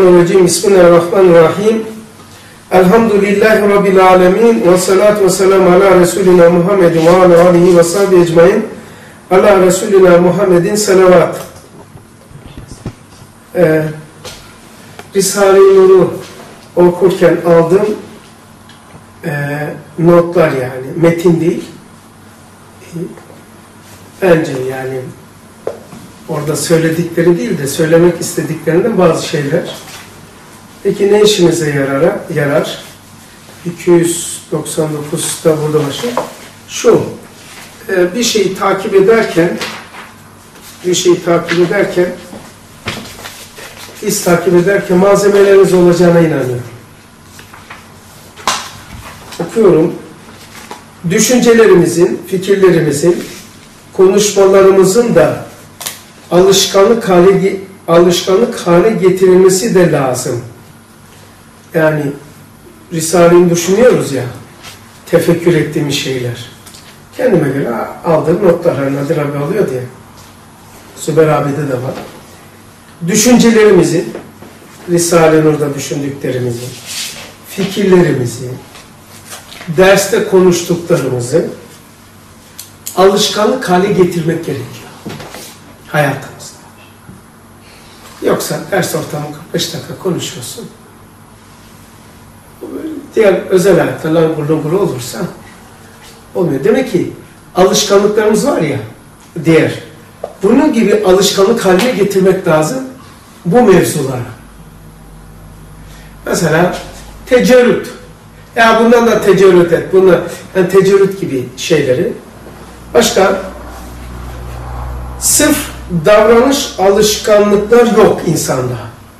Mineşşeytanirracim. Bismillahirrahmanirrahim. Elhamdülillahi Rabbil alemin. Ve salatu ve selamu ala Resulina Muhammedin ve ala alihi ve sahbihi ecmain. Ala Resulina Muhammedin salavat. Risale-i Nur'u okurken aldığım notlar, yani metin değil. Bence yani orada söyledikleri değil de söylemek istediklerinden bazı şeyler. Peki ne işimize yarar? 299'da burada başlıyor. Şu, bir şeyi takip ederken, iz takip ederken malzemeleriniz olacağına inanıyorum. Okuyorum. Düşüncelerimizin, fikirlerimizin, konuşmalarımızın da alışkanlık hale getirilmesi de lazım. Yani Risale'yi düşünüyoruz ya, tefekkür ettiğimiz şeyler. Kendime göre aldığım notlar, hani Nadir abi alıyor diye. Süber abi'de de var. Düşüncelerimizi, Risale-i Nur'da düşündüklerimizi, fikirlerimizi, derste konuştuklarımızı alışkanlık hale getirmek gerekiyor hayatımızda. Yoksa ders ortamı 45 dakika konuşuyorsun. Diğer özel hayatlarla gurur olursa olmuyor. Demek ki alışkanlıklarımız var ya, diğer. Bunun gibi alışkanlık haline getirmek lazım bu mevzulara. Mesela tecerrüt. Ya bundan da tecerrüt et. Bunlar, yani tecerrüt gibi şeyleri. Başka sırf davranış alışkanlıklar yok insanda.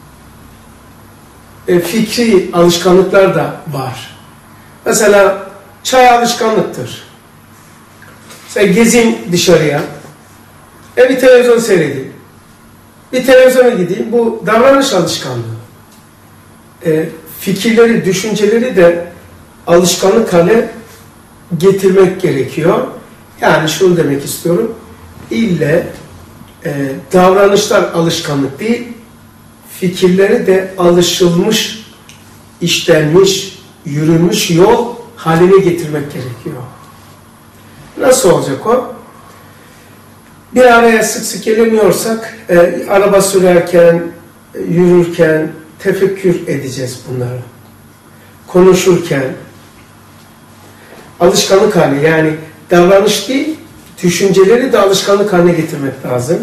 Fikri alışkanlıklar da var. Mesela çay alışkanlıktır. Mesela gezeyim dışarıya. Bir televizyon seyredeyim. Bir televizyona gideyim. Bu davranış alışkanlığı. Fikirleri, düşünceleri de alışkanlık hale getirmek gerekiyor. Yani şunu demek istiyorum. İlle davranışlar alışkanlık değil, fikirleri de alışılmış, işlenmiş, yürünmüş yol haline getirmek gerekiyor. Nasıl olacak o? Bir araya sık sık gelemiyorsak, araba sürerken, yürürken tefekkür edeceğiz bunları. Konuşurken, alışkanlık haline, yani davranış değil, düşünceleri de alışkanlık haline getirmek lazım.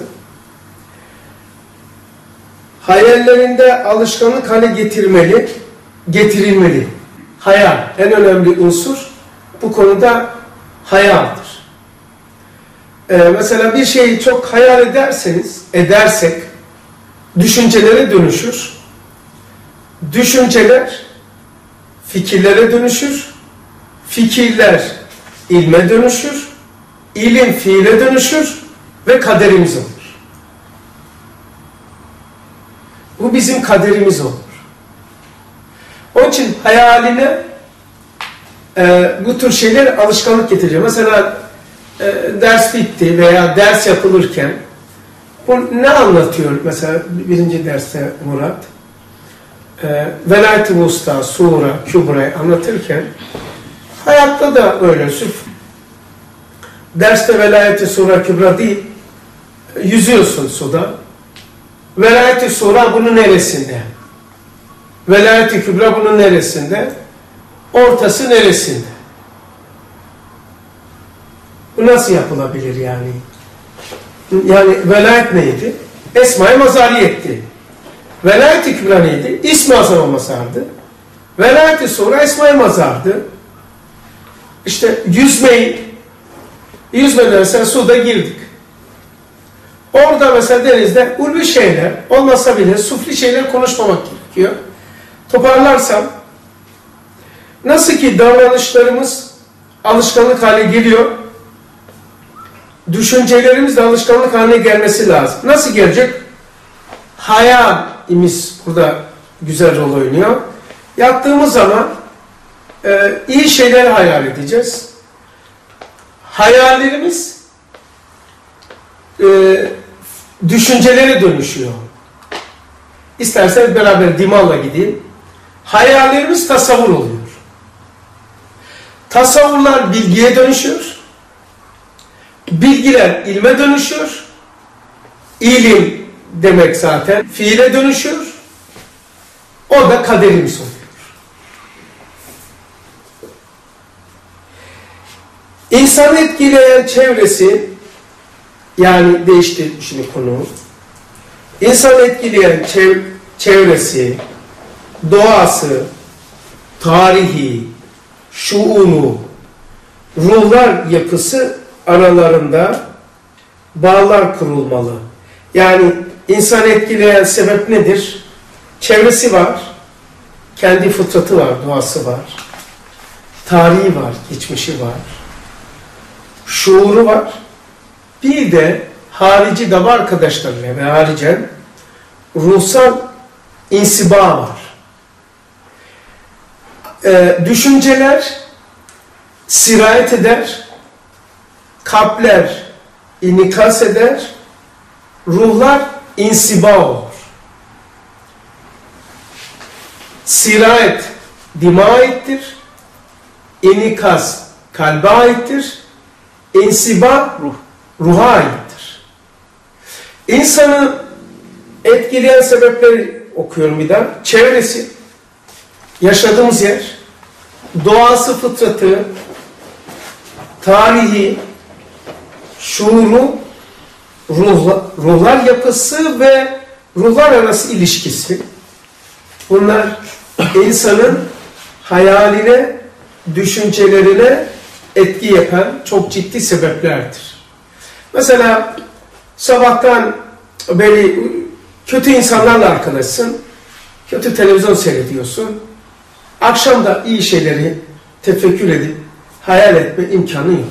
Hayallerinde alışkanlık hale getirilmeli. Hayal, en önemli unsur bu konuda hayaldir. Mesela bir şeyi çok hayal edersek, düşüncelere dönüşür. Düşünceler fikirlere dönüşür. Fikirler ilme dönüşür. İlim fiile dönüşür ve kaderimiz olur. Bu bizim kaderimiz olur. Onun için hayaline bu tür şeyler alışkanlık getiriyor. Mesela ders bitti veya ders yapılırken bu ne anlatıyor? Mesela birinci derste Murat Velayet-i Vusta, Sura, Kübra'yı anlatırken hayatta da öyle. Sırf derste Velayet-i Sura, Kübra değil, yüzüyorsun suda. Velayet-i Sura bunun neresinde? Velayet-i Kübra bunun neresinde? Ortası neresinde? Bu nasıl yapılabilir yani? Yani velayet neydi? Esma-i Mazariyetti. Velayet-i Kübra neydi? İsm-i Azam Mazar'dı. Velayet-i Sura Esma-i Mazar'dı. İşte yüzmeden mesela suda girdik. Orada mesela denizde ulvi şeyler, olmasa bile sufli şeyler konuşmamak gerekiyor. Toparlarsam, nasıl ki davranışlarımız alışkanlık haline geliyor, düşüncelerimiz de alışkanlık haline gelmesi lazım. Nasıl gelecek? Hayalimiz burada güzel rol oynuyor. Yattığımız zaman iyi şeyler hayal edeceğiz. Hayallerimiz düşüncelere dönüşüyor. İsterseniz beraber dimağla gideyim. Hayallerimiz tasavvur oluyor. Tasavvurlar bilgiye dönüşüyor. Bilgiler ilme dönüşüyor. İlim demek zaten fiile dönüşüyor. O da kaderimiz oluyor. İnsanı etkileyen çevresi, yani değişti şimdi konu. İnsanı etkileyen çevresi, doğası, tarihi, şuunu, ruhlar yapısı aralarında bağlar kurulmalı. Yani insanı etkileyen sebep nedir? Çevresi var, kendi fıtratı var, doğası var, tarihi var, geçmişi var, şuuru var. Bir de harici dava arkadaşlarıyla ve haricen ruhsal insiba var. Düşünceler sirayet eder, kalpler inikas eder, ruhlar insiba olur. Sirayet dima aittir, inikas kalbe aittir, insiba ruha aittir. İnsanı etkileyen sebepleri okuyorum bir daha. Çevresi, yaşadığımız yer, doğası, fıtratı, tarihi, şuuru, ruhlar yapısı ve ruhlar arası ilişkisi. Bunlar insanın hayaline, düşüncelerine etki yapan çok ciddi sebeplerdir. Mesela sabahtan beri kötü insanlarla arkadaşsın, kötü televizyon seyrediyorsun, akşam da iyi şeyleri tefekkür edip hayal etme imkanı yok.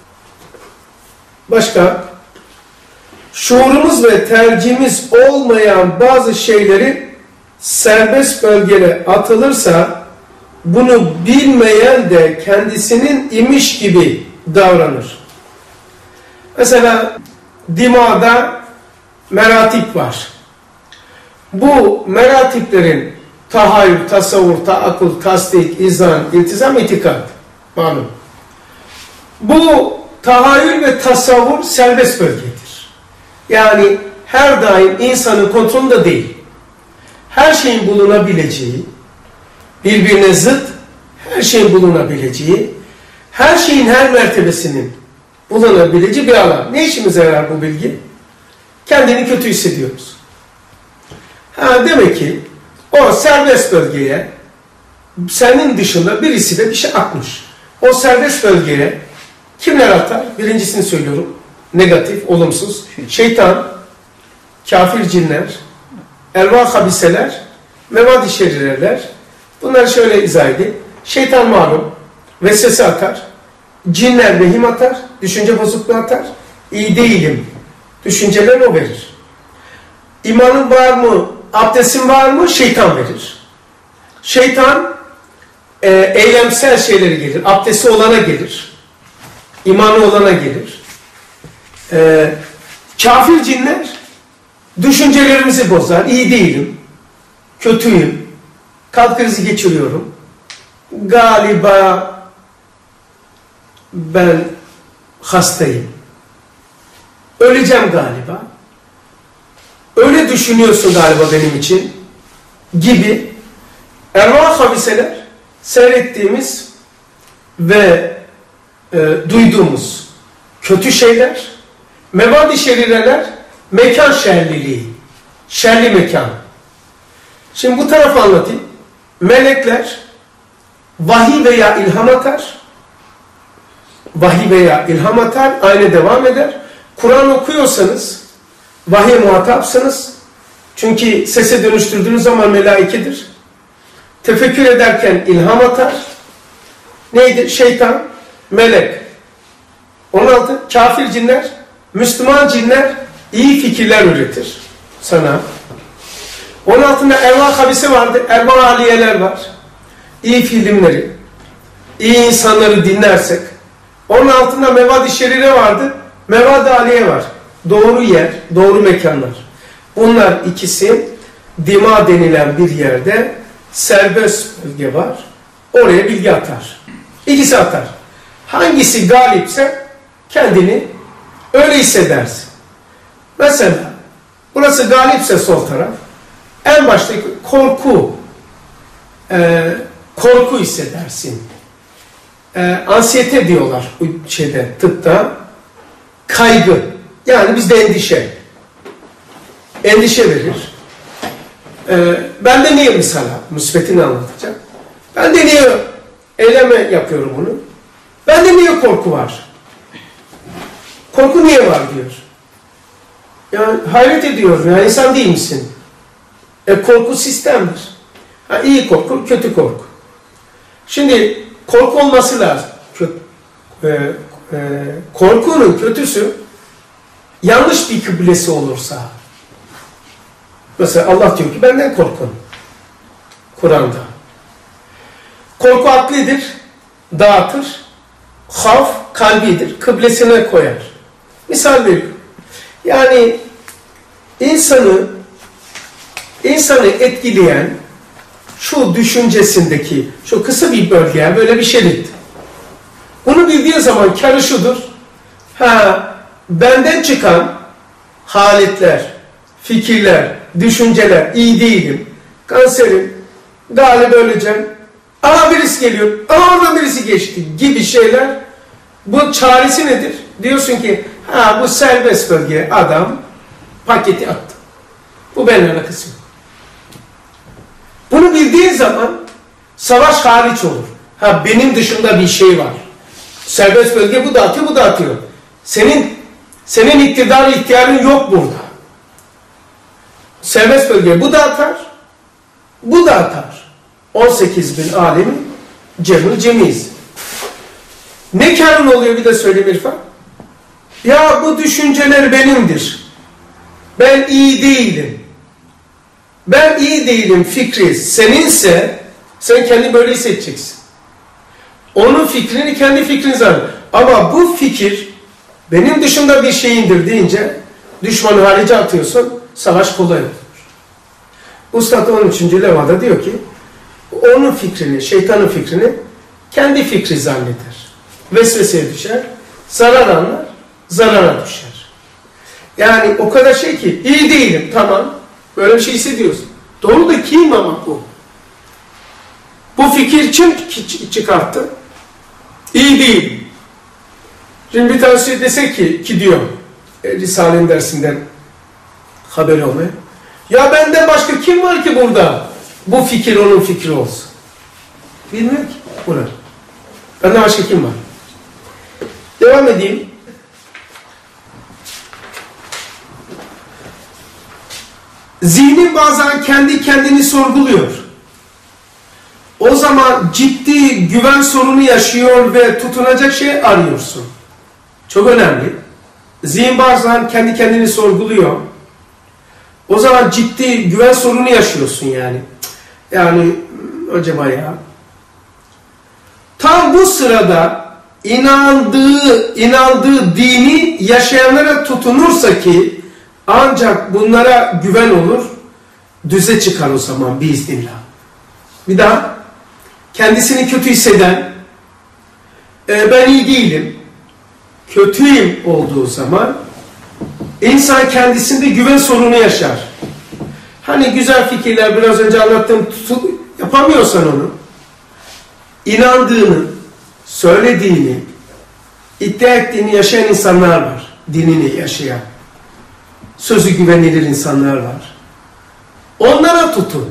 Başka, şuurumuz ve tercihimiz olmayan bazı şeyleri serbest bölgeye atılırsa bunu bilmeyen de kendisinin imiş gibi davranır. Mesela dimağda meratip var. Bu meratiplerin tahayyül, tasavvur, taakul, tasdik, izan, iltizam, itikat. Malum. Bu tahayyül ve tasavvur serbest bölgedir. Yani her daim insanın kontrolünde değil. Her şeyin bulunabileceği, birbirine zıt, her şeyin bulunabileceği, her şeyin her mertebesinin bulunabileceği bir alan. Ne işimize yarar bu bilgi? Kendini kötü hissediyoruz. Demek ki o serbest bölgeye senin dışında birisi de bir şey atmış. O serbest bölgeye kimler atar? Birincisini söylüyorum. Negatif, olumsuz. Şeytan, kafir cinler, ervah habiseler, mevad-i şerireler. Bunları şöyle izah edeyim. Şeytan malum, vesvese atar. Cinler vehim atar, düşünce bozukluğu atar. İyi değilim, düşüncelerini o verir. İmanın var mı, abdestin var mı? Şeytan verir. Şeytan eylemsel şeyleri gelir. Abdesti olana gelir. İmanı olana gelir. Kafir cinler düşüncelerimizi bozar. İyi değilim, kötüyüm, kalp krizi geçiriyorum. Galiba ben hastayım. Öleceğim galiba. Öyle düşünüyorsun galiba benim için gibi ervah habiseler seyrettiğimiz ve duyduğumuz kötü şeyler, mevad-i şerireler, mekan şerliliği, şerli mekan. Şimdi bu tarafı anlatayım. Melekler vahiy veya ilham atar. Vahiy veya ilham atar, aynı devam eder. Kur'an okuyorsanız vahiy muhatapsınız. Çünkü sese dönüştürdüğünüz zaman melaikedir. Tefekkür ederken ilham atar. Neydi? Şeytan, melek. 16. Kafir cinler, Müslüman cinler iyi fikirler üretir sana. 16'da ervah habisi vardı. Ervah aliyeler var. İyi filmleri, iyi insanları dinlersek. 16'da mevad-i şerire vardı. Mevad-i aliye var. Doğru yer, doğru mekanlar. Bunlar ikisi dima denilen bir yerde serbest bölge var. Oraya bilgi atar. İkisi atar. Hangisi galipse kendini öyle hissedersin. Mesela burası galipse sol taraf, en baştaki korku hissedersin. Ansiyete diyorlar bu şeyde, tıpta. Kaygı. Yani bizde endişe. Endişe verir. Ben de niye mesela, müsbetini anlatacağım. Ben de niye eyleme yapıyorum bunu? Ben de niye korku var? Korku niye var diyor. Yani hayret ediyorum ya, insan değil misin? Korku sistemdir. İyi korku, kötü korku. Şimdi korku olması lazım. Korkunun kötüsü yanlış bir kıblesi olursa. Mesela Allah diyor ki benden korkun. Kur'an'da. Korku aklidir, dağıtır. Havf kalbidir, kıblesine koyar. Misal veriyorum. Yani insanı etkileyen şu düşüncesindeki şu kısa bir bölge, böyle bir şerit. Bunu bildiği zaman kârı şudur. Benden çıkan haletler, fikirler, düşünceler, iyi değilim, kanserim, galiba öleceğim, birisi geliyor, oradan birisi geçti gibi şeyler. Bu çaresi nedir? Diyorsun ki bu serbest bölge, adam paketi attı. Bu benimle alakası yok. Bunu bildiğin zaman savaş hariç olur. Benim dışında bir şey var. Serbest bölge bu dağıtıyor, bu dağıtıyor. Senin ihtiyarın yok burada. Serbest bölge bu dağıtar, bu dağıtar. 18.000 alemin cemil cemiz. Ne kârın oluyor bir de söyleyeyim İrfan? Ya bu düşünceler benimdir. Ben iyi değilim. Ben iyi değilim fikri seninse sen kendini böyle hissedeceksin. Onun fikrini kendi fikrin zannediyor. Ama bu fikir benim dışında bir şeyindir deyince düşmanı harice atıyorsun, savaş kolay olur. Üstad 13. levhada diyor ki onun fikrini, şeytanın fikrini kendi fikri zanneder. Vesveseye düşer, zarar anlar, zarara düşer. Yani o kadar şey ki iyi değilim, tamam, böyle bir şey hissediyorsun. Doğru da kim ama bu? Bu fikir kim çıkarttı? İyi değil. Şimdi bir tanesi desek ki diyor Risale'nin dersinden haberi olmuyor. Ya benden başka kim var ki burada? Bu fikir onun fikri olsun. Bilmiyor ki bunu. Benden başka kim var? Devam edeyim. Zihnin bazen kendi kendini sorguluyor. O zaman ciddi güven sorunu yaşıyor ve tutunacak şey arıyorsun. Çok önemli. Zihin bazen kendi kendini sorguluyor. O zaman ciddi güven sorunu yaşıyorsun yani. Yani acaba ya. Tam bu sırada inandığı dini yaşayanlara tutunursa ki ancak bunlara güven olur, düze çıkar o zaman biiznillah. Bir daha kendisini kötü hisseden, ben iyi değilim, kötüyüm olduğu zaman insan kendisinde güven sorunu yaşar. Hani güzel fikirler biraz önce anlattığım yapamıyorsan onu, inandığını, söylediğini, iddia ettiğini yaşayan insanlar var. Dinini yaşayan. Sözü güvenilir insanlar var. Onlara tutun.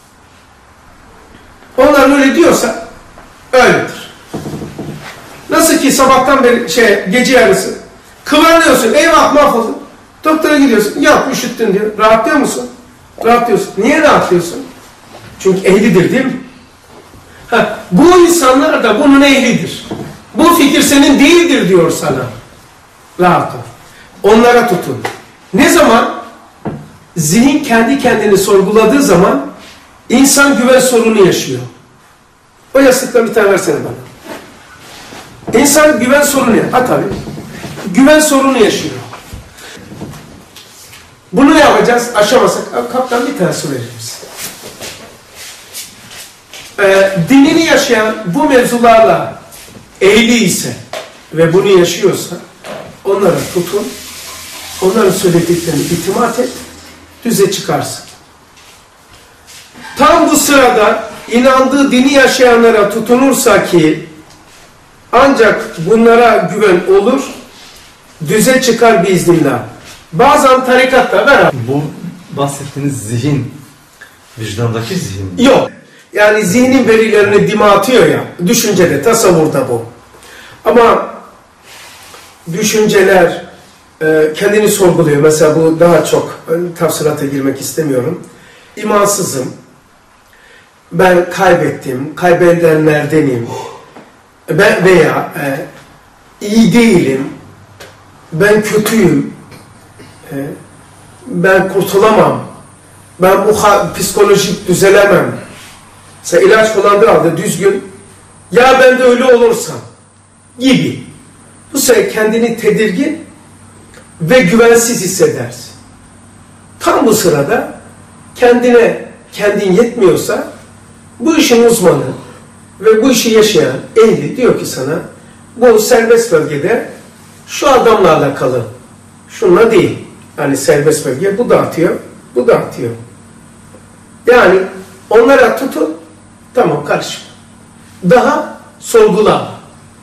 Onlar öyle diyorsa öyledir. Nasıl ki sabahtan beri gece yarısı kıvranıyorsun, eyvah mahvoldun. Doktora gidiyorsun, yok üşüttün diyor. Rahatlıyor musun? Rahatlıyorsun. Niye rahatlıyorsun? Çünkü ehlidir değil mi? Bu insanlar da bunun ehlidir. Bu fikir senin değildir diyor sana. Rahat ol. Onlara tutun. Ne zaman? Zihin kendi kendini sorguladığı zaman insan güven sorunu yaşıyor. O yastıkla bir tane versene bana. İnsan güven sorunu yaşıyor. Tabii. Güven sorunu yaşıyor. Bunu yapacağız, aşamazsak. Kaptan bir tane su verir misin? Dinini yaşayan bu mevzularla ehli ise ve bunu yaşıyorsa onlara tutun, onların söylediklerini itimat et, düze çıkarsın. Tam bu sırada inandığı dini yaşayanlara tutunursa ki ancak bunlara güven olur, düze çıkar biiznillah. Bazen tarikatta beraber. Bu bahsettiğiniz zihin, vicdandaki zihin. Yok. Yani zihnin verilerini dime atıyor ya, düşüncede, tasavvurda bu. Ama düşünceler kendini sorguluyor. Mesela bu daha çok, tafsirata girmek istemiyorum. İmansızım, ben kaybettim, kaybedenlerdenim, ben veya iyi değilim, ben kötüyüm, ben kurtulamam, ben bu psikolojik düzelemem. Mesela ilaç kullandığı halde düzgün, ya ben de öyle olursam gibi. Bu sefer kendini tedirgin ve güvensiz hissedersin. Tam bu sırada kendin yetmiyorsa bu işin uzmanı ve bu işi yaşayan ehli diyor ki sana bu serbest bölgede şu adamlarla kalın. Şunla değil. Yani serbest bölge bu dağıtıyor, bu dağıtıyor. Yani onlara tutun, tamam karışma. Daha sorgula.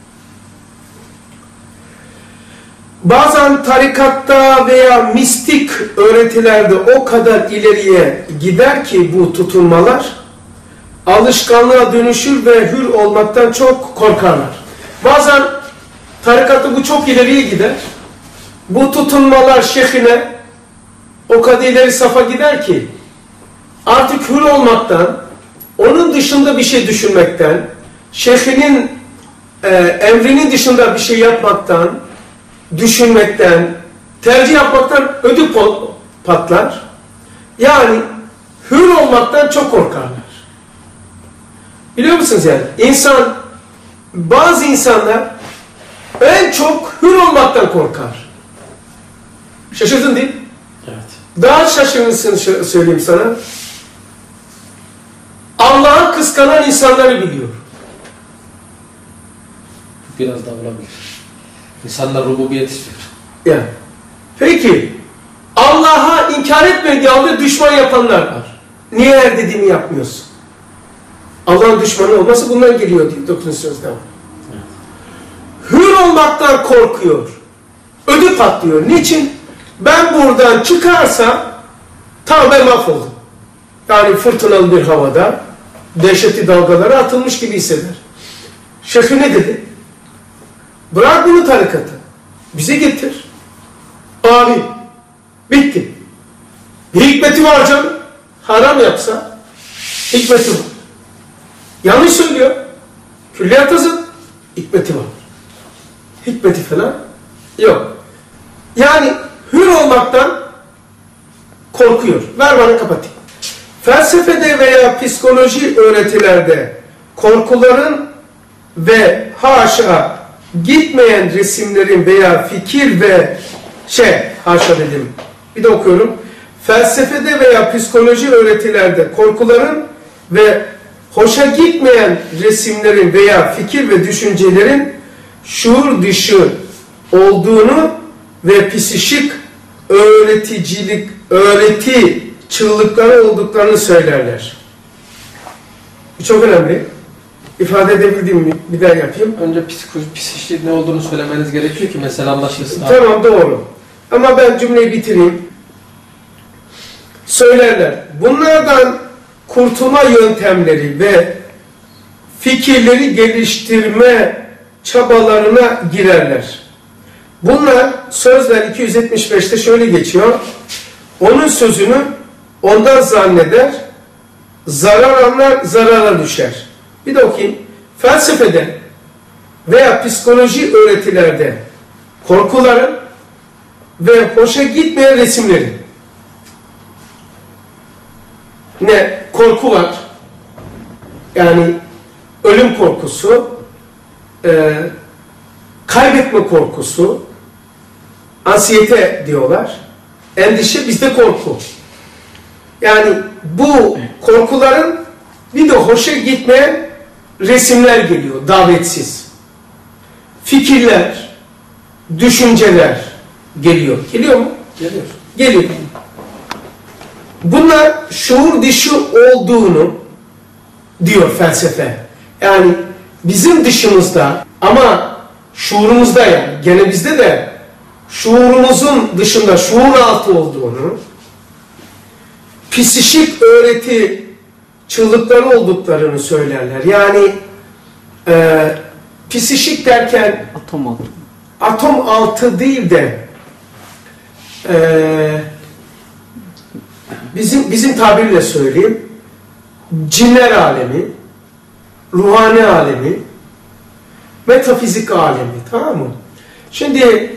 Bazen tarikatta veya mistik öğretilerde o kadar ileriye gider ki bu tutunmalar alışkanlığa dönüşür ve hür olmaktan çok korkarlar. Bazen tarikatta bu çok ileriye gider. Bu tutunmalar şeyhine o kadar ileri safa gider ki artık hür olmaktan, onun dışında bir şey düşünmekten, şeyhinin emrinin dışında bir şey yapmaktan, düşünmekten, tercih yapmaktan ödü patlar. Yani hür olmaktan çok korkarlar. Biliyor musunuz yani? Bazı insanlar en çok hür olmaktan korkar. Şaşırdın değil mi? Evet. Daha şaşırırsın söyleyeyim sana. Allah'ı kıskanan insanları biliyor. Biraz daha olabilir. İnsanlar rububiyet istiyor. Yani. Peki, Allah'a inkar etmediği halde düşman yapanlar var. Niye her dediğini yapmıyorsun? Allah'ın düşmanı olması bundan geliyor diye 9. sözde var. Evet. Hür olmaktan korkuyor. Ödü patlıyor. Niçin? Ben buradan çıkarsam tamamen mahvoldum. Yani fırtınalı bir havada dehşetli dalgalara atılmış gibi hisseder. Şeyh ne dedi? Bırak bunu tarikatı. Bize getir. Amin. Bitti. Bir hikmeti var canım. Haram yapsa hikmeti var. Yanlış söylüyor. Külliyat zıt. Hikmeti var. Hikmeti falan yok. Yani hür olmaktan korkuyor. Ver bana kapatayım. Felsefede veya psikoloji öğretilerde korkuların ve haşa gitmeyen resimlerin veya fikir ve haşa dedim. Bir de okuyorum. Felsefede veya psikoloji öğretilerde korkuların ve hoşa gitmeyen resimlerin veya fikir ve düşüncelerin şuur dışı olduğunu ve psişik öğreti çığlıkları olduklarını söylerler. Bu çok önemli. İfade edebildiğim mi? Bir daha yapayım. Önce psikoloji ne olduğunu söylemeniz gerekiyor ki mesela anlaşılsın. Tamam doğru. Ama ben cümleyi bitireyim. Söylerler. Bunlardan kurtulma yöntemleri ve fikirleri geliştirme çabalarına girerler. Bunlar sözler 275'te şöyle geçiyor. Onun sözünü ondan zanneder, zarar anlar, zarara düşer. Bir de okuyayım. Felsefede veya psikoloji öğretilerde korkuların ve hoşa gitmeyen resimlerin ne? Korku var. Yani ölüm korkusu, kaybetme korkusu, ansiyete diyorlar. endişe, bizde korku. Yani bu korkuların bir de hoşa gitmeyen resimler geliyor, davetsiz. Fikirler, düşünceler geliyor. Geliyor mu? Geliyor. Geliyor. Bunlar şuur dışı olduğunu diyor felsefe. Yani bizim dışımızda ama şuurumuzda, yani gene bizde de şuurumuzun dışında şuur altı olduğunu, psişik öğreti çığlıkları olduklarını söylerler. Yani psişik derken atom altı değil de bizim tabirle söyleyeyim, cinler alemi, ruhani alemi, metafizik alemi, tamam mı? Şimdi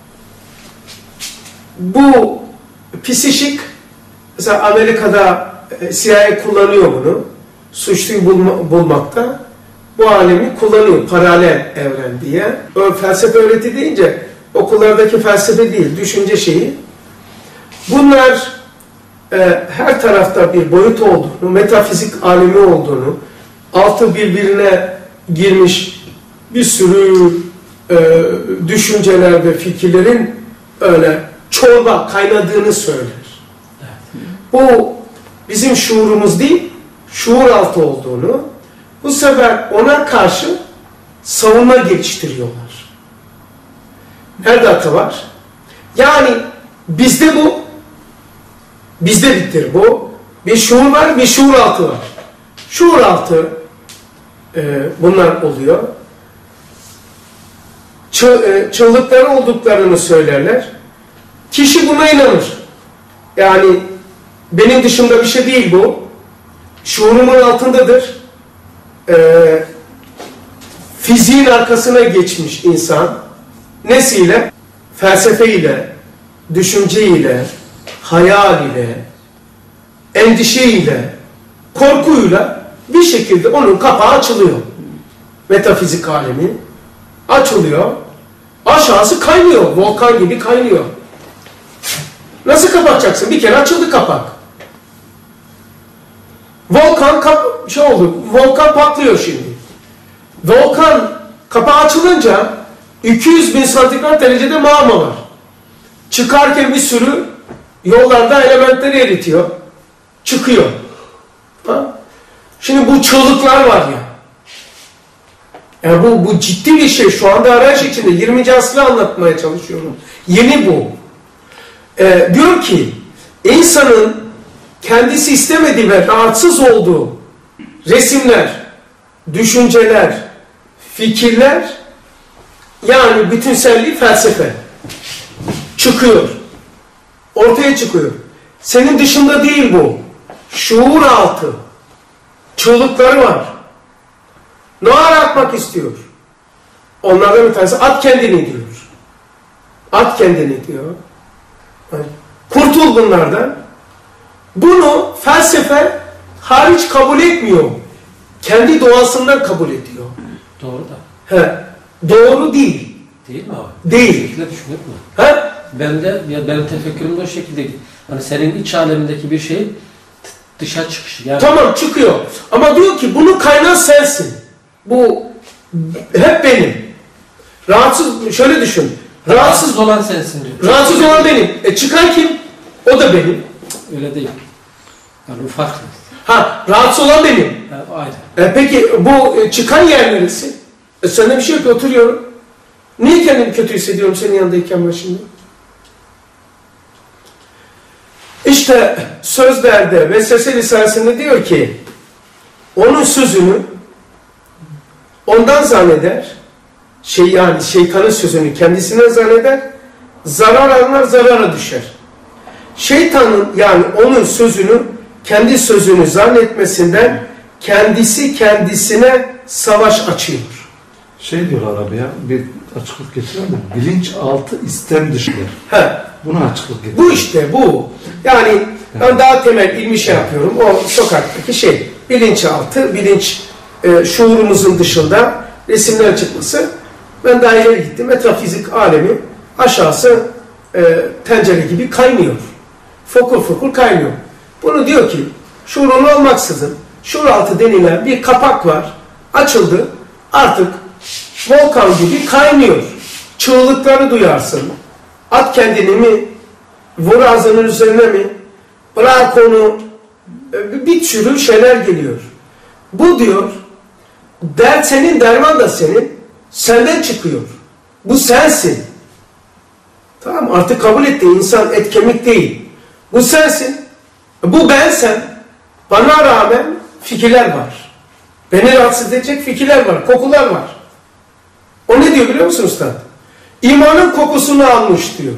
bu psişik, mesela Amerika'da CIA kullanıyor bunu, suçluyu bulmakta, bu alemi kullanıyor, paralel evren diye. O felsefe öğreti deyince okullardaki felsefe değil, düşünce şeyi. Bunlar her tarafta bir boyut olduğunu, metafizik alemi olduğunu, altı birbirine girmiş bir sürü düşünceler ve fikirlerin öyle çorba kaynadığını söyler. Bu bizim şuurumuz değil, şuur altı olduğunu, bu sefer ona karşı savunma geliştiriyorlar. Nerede hata var? Yani bizde bu, bizde bittir bu. Bir şuur var, bir şuur altı var. Şuur altı bunlar oluyor. Çığlıkları olduklarını söylerler. Kişi buna inanır. Yani benim dışımda bir şey değil bu. Şuurumun altındadır. Fiziğin arkasına geçmiş insan. Nesiyle? Felsefeyle, düşünceyle, hayal ile, endişeyle, korkuyla bir şekilde onun kapağı açılıyor. Metafizik alemi açılıyor. Aşağısı kaynıyor. Volkan gibi kaynıyor. Nasıl kapatacaksın? Bir kere açıldı kapak. Volkan volkan patlıyor şimdi. Volkan kapağı açılınca 200.000 santigrat derecede mağma var. Çıkarken bir sürü yollarda elementleri eritiyor. Çıkıyor. Ha? Şimdi bu çığlıklar var ya. Yani bu ciddi bir şey. Şu anda arayış içinde 20. asrı anlatmaya çalışıyorum. Yeni bu. Diyor ki insanın kendisi istemediği ve rahatsız olduğu resimler, düşünceler, fikirler, yani bütünselliği felsefe çıkıyor. Ortaya çıkıyor. Senin dışında değil bu. Şuur altı. Çığlıkları var. Ne aratmak istiyor? Onlardan bir tanesi at kendini diyor. At kendini diyor. Yani kurtul bunlardan. Bunu felsefe hariç kabul etmiyor. Kendi doğasından kabul ediyor. Doğru da. Doğru değil. Değil mi abi? Değil. Bu şekilde düşünür mü? Benim tefekkürüm de o şekilde. Hani senin iç alemindeki bir şey dışa çıkışı. Yani... Tamam çıkıyor. Ama diyor ki bunun kaynağı sensin. Bu hep benim. Rahatsız, şöyle düşün. Rahatsız olan sensin diyor. Rahatsız olan benim. Çıkan kim? O da benim. Öyle değil. Yani bu farklı. Rahatsız olan benim. Aynen. Peki bu çıkan yer neresi? Sende bir şey yok, oturuyorum. Niye kendimi kötü hissediyorum senin yanındayken ben şimdi? İşte sözlerde Vesvese Risalesi'nde diyor ki onun sözünü ondan zanneder, yani şeytanın sözünü kendisine zanneder, zarar alınır, zarara düşer. Şeytanın, yani onun sözünü, kendi sözünü zannetmesinden kendisi kendisine savaş açıyor. Şey diyorlar abi ya, bir açıklık getirelim de, bilinçaltı istem dışıdır. Buna açıklık getirelim. Bu işte bu. Yani ben daha temel ilmi şey yapıyorum. O sokaktaki şey, bilinçaltı, şuurumuzun dışında resimler çıkması. Ben daha ileri gittim. Metafizik alemi aşağısı tencere gibi kaynıyor. fokur fokur kaynıyor. Bunu diyor ki şuurun olmaksızın şuur altı denilen bir kapak var. Açıldı. Artık volkan gibi kaynıyor. Çığlıkları duyarsın. At kendini mi? Vur ağzının üzerine mi? Bırak onu. Bir sürü şeyler geliyor. Bu diyor, dert senin, derman da senin, senden çıkıyor. Bu sensin. Tamam, artık kabul etti. İnsan et kemik değil. Bu sensin. Bu bensen. Bana rağmen fikirler var. Beni rahatsız edecek fikirler var, kokular var. O ne diyor biliyor musun usta? İmanın kokusunu almış diyor.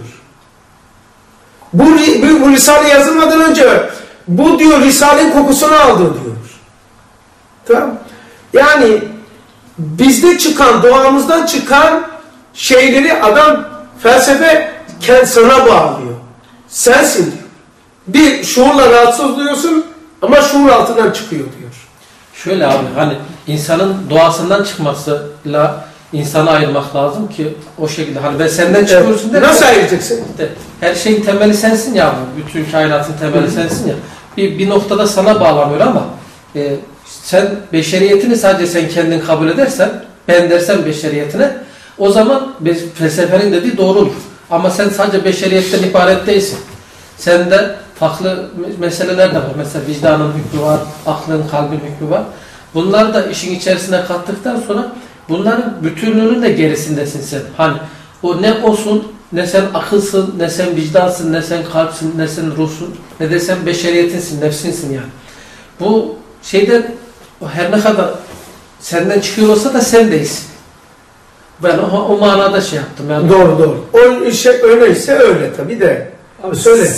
Bu Risale yazılmadan önce bu diyor Risale'nin kokusunu aldı diyor. Tamam. Yani bizde çıkan, doğamızdan çıkan şeyleri adam felsefe sana bağlıyor. Sensin diyor. Bir şuurla rahatsız oluyorsun ama şuur altından çıkıyor diyor. Şöyle abi, hani insanın doğasından çıkmasıyla insanı ayırmak lazım ki o şekilde, hani ben senden çıkıyorsun derken, nasıl ayıracaksın? Her şeyin temeli sensin ya, bütün kainatın temeli sensin ya. Bir noktada sana bağlanıyor ama sen beşeriyetini sadece sen kendin kabul edersen, ben dersen beşeriyetine, o zaman felsefenin dediği doğru olur. Ama sen sadece beşeriyetten ibaret değilsin. Sende farklı meseleler de var. Mesela vicdanın hükmü var, aklın, kalbin hükmü var. Bunları da işin içerisine kattıktan sonra bunların bütünlüğünün de gerisindesin sen. Hani o ne olsun, ne sen akılsın, ne sen vicdansın, ne sen kalpsin, ne sen ruhsun, ne de sen beşeriyetinsin, nefsinsin yani. Bu şeyden her ne kadar senden çıkıyor olsa da sen değilsin. Ben o manada şey yaptım. Yani. Doğru. O şey öyleyse öyle tabii de. Abi söyle.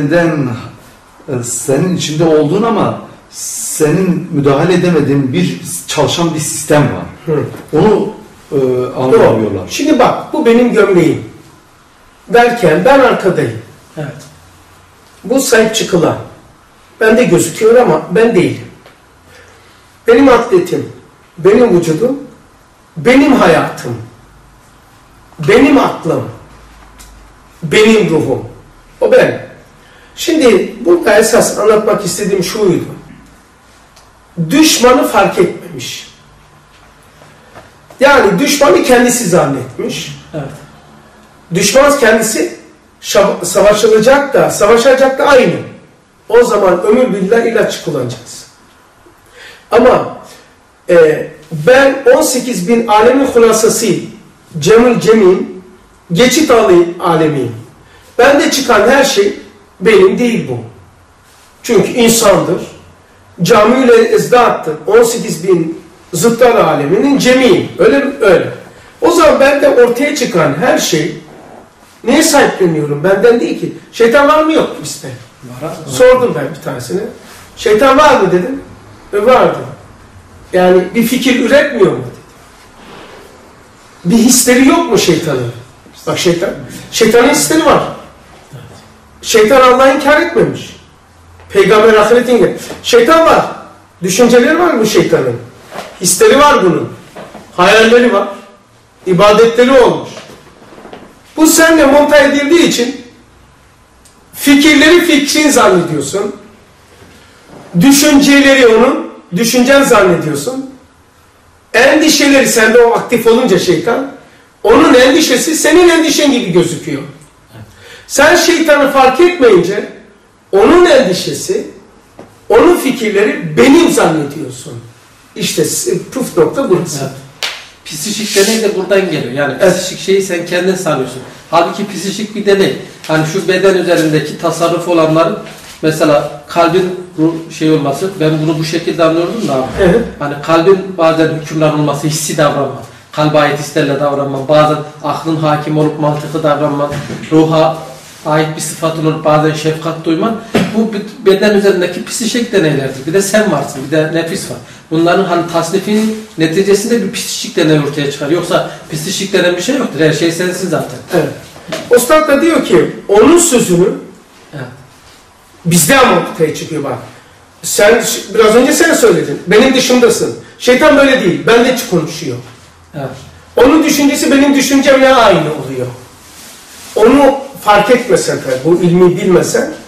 Senin içinde olduğun ama senin müdahale edemediğin çalışan bir sistem var. Onu anlamıyorlar. Şimdi bak, bu benim gömleğim derken ben arkadayım. Evet. Bu sahip çıkılan. Bende gözüküyor ama ben değilim. Benim atletim, benim vücudum, benim hayatım, benim aklım, benim ruhum. O ben. Şimdi burada esas anlatmak istediğim şuydu. Düşmanı fark etmemiş. Yani düşmanı kendisi zannetmiş. Evet. Düşman kendisi savaşacak da aynı. O zaman ömür billah ilaç kullanacaksın. Ama ben 18.000 alemin hulasası Cemil Cemil geçit alemiyim. Bende çıkan her şey benim değil bu. Çünkü insandır. Cami'yle ezdattır. 18.000 zıttar aleminin cemiyim. Öyle. O zaman bende ortaya çıkan her şey neye sahipleniyorum? Benden değil ki. Şeytan var mı yok mu bizde? Var. Sordum ben bir tanesine. Şeytan var mı dedim. Vardı. Yani bir fikir üretmiyor mu dedi. Bir hisleri yok mu şeytanın? Bak şeytanın hisleri var. Şeytan Allah'ı inkar etmemiş. Peygamber ahiretin gibi. Şeytan var. Düşünceleri var bu şeytanın. Hisleri var bunun. Hayalleri var. İbadetleri olmuş. Bu seninle monta edildiği için fikirleri fikrin zannediyorsun. Düşünceleri düşüncen zannediyorsun. Endişeleri sende o aktif olunca şeytan, onun endişesi senin endişen gibi gözüküyor. Sen şeytanı fark etmeyince onun endişesi, onun fikirleri benim zannediyorsun. İşte püf nokta burası. Evet. Psikik deney de buradan geliyor. Yani psikik şeyi sen kendin sanıyorsun. Halbuki psikik bir deney. Hani şu beden üzerindeki tasarruf olanların mesela kalbin şey olması, ben bunu bu şekilde anlıyordum da abi. Evet. Hani kalbin bazen hükümran olması, hissi davranma, kalbe ait hislerle davranma, bazen aklın hakim olup mantıklı davranma, ruha ait bir sıfatın olup bazen şefkat duyman, bu beden üzerindeki psikik deneylerdir. Bir de sen varsın, bir de nefis var. Bunların hani tasnifinin neticesinde bir psikik deney ortaya çıkar. Yoksa psikik denen bir şey yoktur. Her şey sensin zaten. Evet. Ustad da diyor ki onun sözünü bizde ama ortaya çıkıyor bak. Sen biraz önce sen söyledin. Benim dışımdasın. Şeytan böyle değil. Bende konuşuyor. Evet. Onun düşüncesi benim düşüncemle aynı oluyor. Onu fark etmesen tabii, bu ilmi bilmesen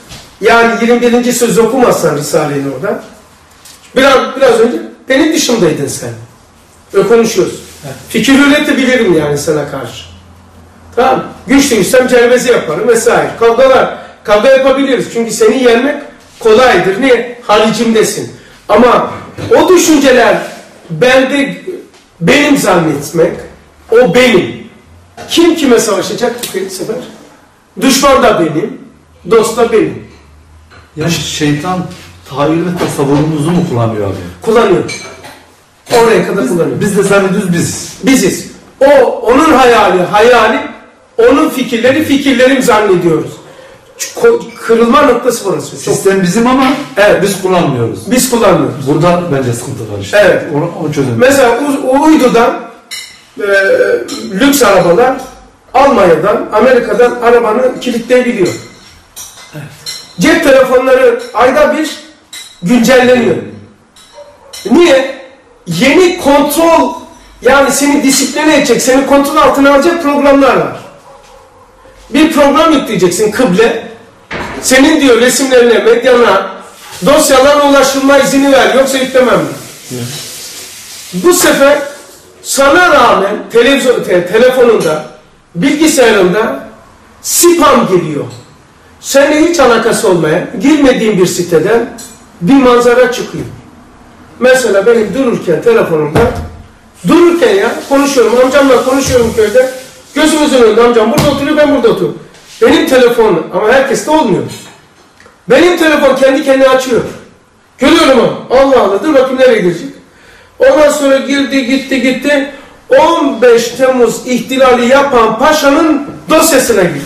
Yani 21. söz okumazsan Risale'nin orada. Biraz önce benim dışımdaydın sen. Ve konuşuyoruz. Evet. Fikir üretebilirim yani sana karşı. Tamam. Güçlüysem celvezi yaparım vesaire. Kavga yapabiliriz. Çünkü seni yenmek kolaydır. Niye? Haricimdesin. Ama o düşünceler bende benim zannetmek, o benim. Kim kime savaşacak bu sefer? Düşman da benim, dost da benim. Yani şeytan tahayyül ve tasavvurumuzu mu kullanıyor abi? Kullanıyor. Oraya kadar kullanıyor. Biz de zannediyoruz biz. Biziz. Onun hayali, onun fikirlerim zannediyoruz. Kırılma noktası burası. Sistem bizim ama evet, biz kullanmıyoruz. Biz kullanmıyoruz. Burada bence sıkıntı var işte. Evet. Onu çözelim. Mesela uydudan lüks arabalar Almanya'dan, Amerika'dan arabanı kilitleyebiliyor. Evet. Cep telefonları ayda bir güncelleniyor. Niye? Yeni kontrol, yani seni disipline edecek, seni kontrol altına alacak programlar var. Bir program yükleyeceksin, kıble. Senin diyor resimlerine, medyana, dosyalarına ulaşılma izni ver, yoksa yüklemem diyor. Bu sefer sana rağmen telefonunda, bilgisayarında spam geliyor. Seninle hiç alakası olmayan, girmediğin bir siteden bir manzara çıkıyor. Mesela benim dururken telefonumda, konuşuyorum, amcamla konuşuyorum köyde, gözümüzün önünde amcam burada oturuyor, ben burada oturuyorum. Benim telefon, ama herkeste olmuyor. Benim telefon kendi kendine açıyor. Görüyorum ama, Allah Allah, dur bakayım nereye girecek. Ondan sonra gitti. 15 Temmuz ihtilali yapan paşanın dosyasına girdi.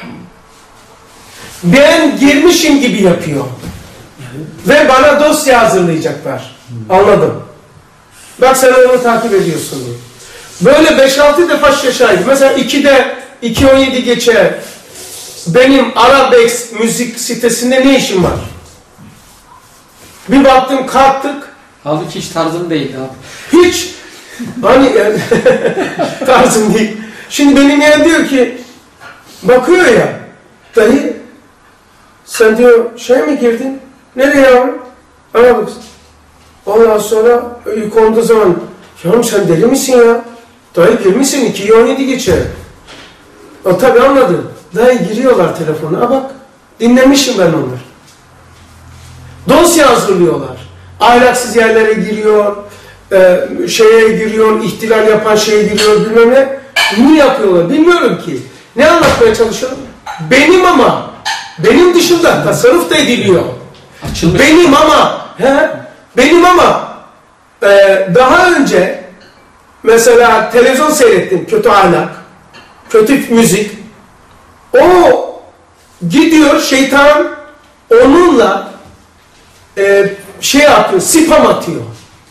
Ben girmişim gibi yapıyor. Ve bana dosya hazırlayacaklar. Anladım. Bak sen onu takip ediyorsun diye. Böyle 5-6 defa şaşaydı. Mesela 2.17 geçe benim Arabex müzik sitesinde ne işim var? Bir baktım, kalktık. Halbuki hiç tarzım değil abi. Hiç. Hani tarzım değil. Şimdi benim yer diyor ki, bakıyor ya, dayı sen diyor mi girdin? Nereye yavrum? Arabex. Ondan sonra konduğu zaman, yavrum sen deli misin ya? Dayı girmişsin, 2.17 geçer. O tabi anladı. Dayı giriyorlar telefona. Bak, dinlemişim ben onları. Dosya hazırlıyorlar. Ahlaksız yerlere giriyor, giriyor, ihtilal yapan şeye giriyor, bilmem ne. Bunu yapıyorlar, bilmiyorum ki. Ne anlatmaya çalışıyorum? Benim dışında tasarruf da ediliyor. Açılmış. Benim ama daha önce mesela televizyon seyrettim, kötü ahlak, kötü müzik. O gidiyor, şeytan onunla atıyor, spam atıyor.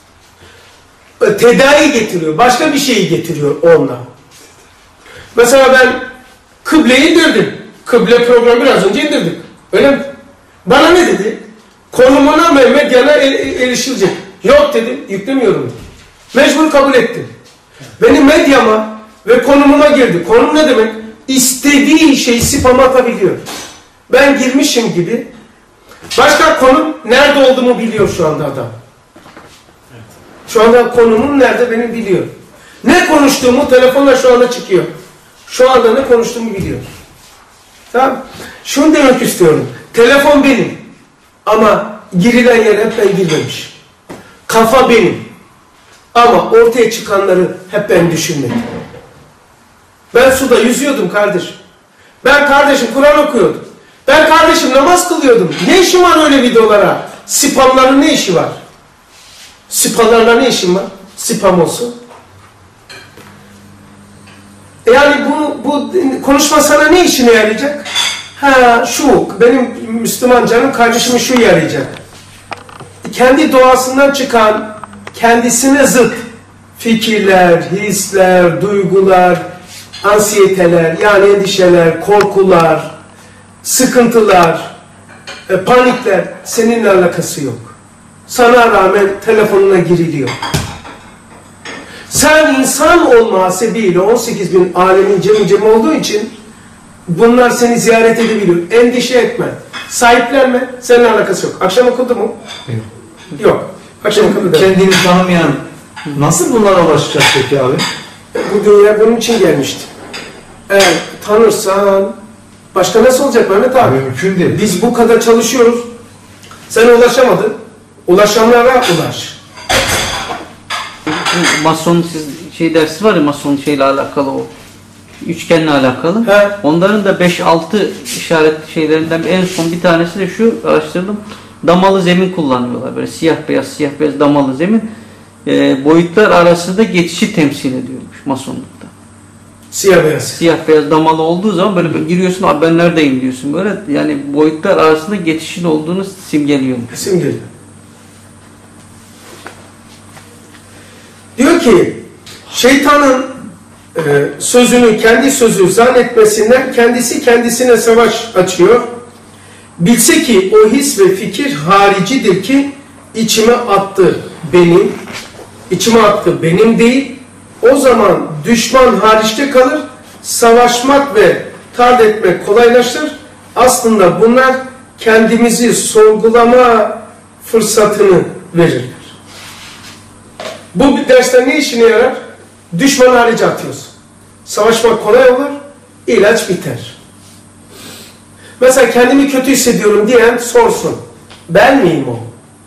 Tedavi getiriyor, başka bir şeyi getiriyor onunla. Mesela ben kıbleyi indirdim. Kıble programı biraz önce indirdik. Öyle mi? Bana ne dedi? Konumuna ve medyana erişilecek. Yok dedim, yüklemiyorum. Mecbur kabul ettim. Benim medyama ve konumuma girdi. Konum ne demek? İstediği şeyi spam atabiliyor. Ben girmişim gibi. Başka konum, nerede olduğumu biliyor şu anda adam. Şu anda konumum nerede benim biliyor. Ne konuştuğumu telefonla şu anda çıkıyor. Şu anda ne konuştuğumu biliyor. Tamam. Şunu demek istiyorum. Telefon benim. Ama girilen yer hep ben girmemiş. Kafa benim. Ama ortaya çıkanları hep ben düşünmedim. Ben suda yüzüyordum kardeşim. Ben kardeşim Kur'an okuyordum. Ben kardeşim namaz kılıyordum. Ne işim var öyle videolara? Spamların ne işi var? Spamlarla ne işim var? Spam olsun. Yani bu konuşma sana ne işine yarayacak? Benim Müslüman canım kardeşime şu yarayacak. Kendi doğasından çıkan, kendisine zıt fikirler, hisler, duygular, anksiyeteler, yani endişeler, korkular, sıkıntılar, panikler seninle alakası yok. Sana rağmen telefonuna giriliyor. Sen insan olma hasebiyle 18.000 alemin cem olduğu için bunlar seni ziyaret edebiliyor. Endişe etme. Sahiplenme. Seninle alakası yok. Akşam okudu mu? Yok. Yok. Akşam okudu da. Kendini tanımayan nasıl bunlara ulaşacak peki abi? Bu dünya bunun için gelmişti. Eğer tanırsan başka nasıl olacak Mehmet abi? Mümkün değil. Biz bu kadar çalışıyoruz. Sen ulaşamadın. Ulaşanlara ulaş. Mason şey dersi var ya, mason şeyle alakalı, o üçgenle alakalı. He. Onların da 5-6 işaret şeylerinden en son bir tanesi de şu, araştırdım. Damalı zemin kullanıyorlar. Böyle siyah beyaz damalı zemin. Boyutlar arasında geçişi temsil ediyormuş masonlukta. Siyah beyaz. Siyah beyaz damalı olduğu zaman böyle giriyorsun, abi ben neredeyim diyorsun böyle. Yani boyutlar arasında geçişin olduğunu simgeliyormuş. Simgeliyor. Diyor ki şeytanın sözünü kendi sözü zannetmesinden kendisi kendisine savaş açıyor. Bilse ki o his ve fikir haricidir ki içime attı benim değil. O zaman düşman hariçte kalır, savaşmak ve tard etmek kolaylaşır. Aslında bunlar kendimizi sorgulama fırsatını verirler. Bu bir dersten ne işine yarar? Düşman harici atıyorsun. Savaşmak kolay olur, ilaç biter. Mesela kendimi kötü hissediyorum diyen sorsun. Ben miyim o?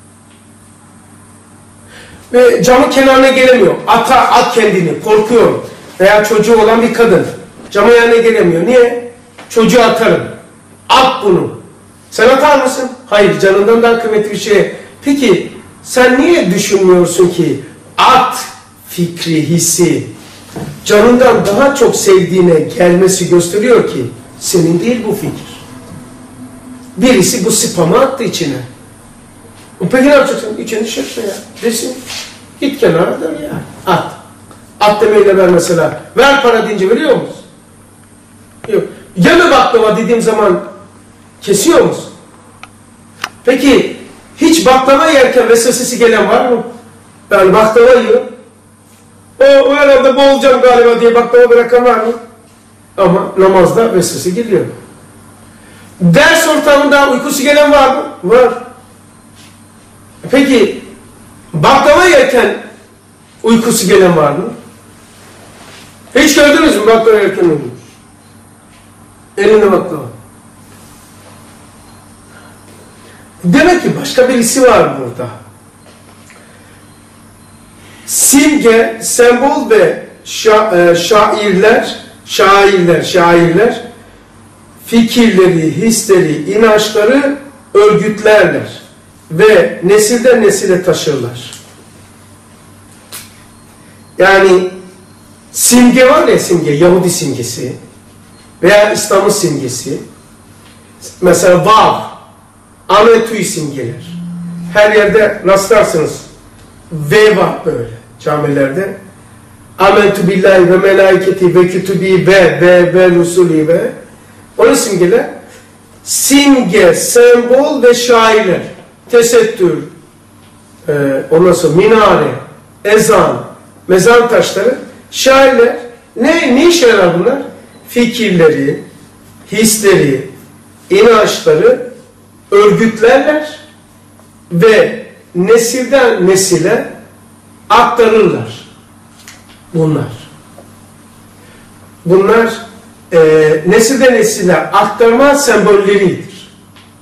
Ve camın kenarına gelemiyor. At kendini, korkuyorum. Veya çocuğu olan bir kadın. Camın yanına gelemiyor. Niye? Çocuğu atarım. At bunu. Sen atar mısın? Hayır, canından daha kıymetli bir şey. Peki sen niye düşünmüyorsun ki at fikri, hissi canından daha çok sevdiğine gelmesi gösteriyor ki senin değil bu fikir. Birisi bu spamı attı içine. Peki ne yapacaksın? İçini düşürtme ya. Desin. Git kenara dön ya. At. At demeyle ver mesela. Ver para deyince veriyor musun? Yok. Yeme baklava dediğim zaman kesiyor musun? Peki hiç baklava yerken vesvesesi gelen var mı? Ben baklava yiyorum. O herhalde boğulacağım galiba diye baklava bırakan var mı? Ama namazda vesvese geliyor. Ders ortamında uykusu gelen var mı? Var. Peki baklava yerken uykusu gelen var mı? Hiç gördünüz mü baklava yerken uyuyor? Elinde baklava. Demek ki başka birisi var burada. Simge, sembol ve şairler fikirleri, hisleri, inançları örgütlerler ve nesilden nesile taşırlar. Yani simge var ya, simge, Yahudi simgesi veya İslam'ın simgesi. Mesela vav, ametü'yü simgeler. Her yerde rastlarsınız. V var böyle camilerde. Amentu billahi ve melaiketi ve kütübi ve rusulü ve onun simgeler. Simge, sembol ve şairler. Tesettür, ondan sonra minare, ezan, mezar taşları, şairler. Ne işe yarar bunlar? Fikirleri, hisleri, inançları örgütlerler ve nesilden nesile aktarırlar. Bunlar nesilden nesile aktarma sembolleridir.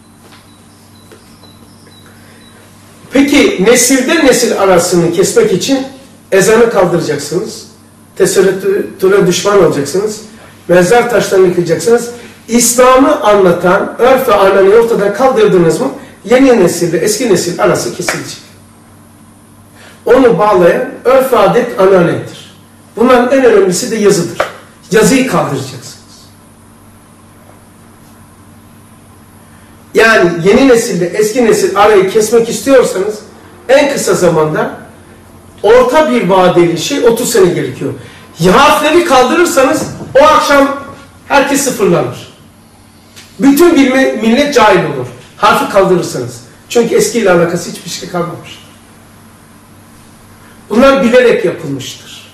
Peki nesilden nesil arasını kesmek için ezanı kaldıracaksınız. Tesettüre düşman olacaksınız. Mezar taşlarını yıkacaksınız. İslam'ı anlatan örf ve ananı ortadan kaldırdınız mı yeni nesille eski nesil arası kesilecek. Onu bağlayan örf ve adet ananedir. Bunların en önemlisi de yazıdır. Yazıyı kaldıracaksınız. Yani yeni nesille eski nesil arayı kesmek istiyorsanız en kısa zamanda orta bir vadeli şey 30 sene gerekiyor. Harfleri kaldırırsanız o akşam herkes sıfırlanır. Bütün millet cahil olur. Harfi kaldırırsanız. Çünkü eskiyle alakası hiçbir şey kalmamış. Bunlar bilerek yapılmıştır.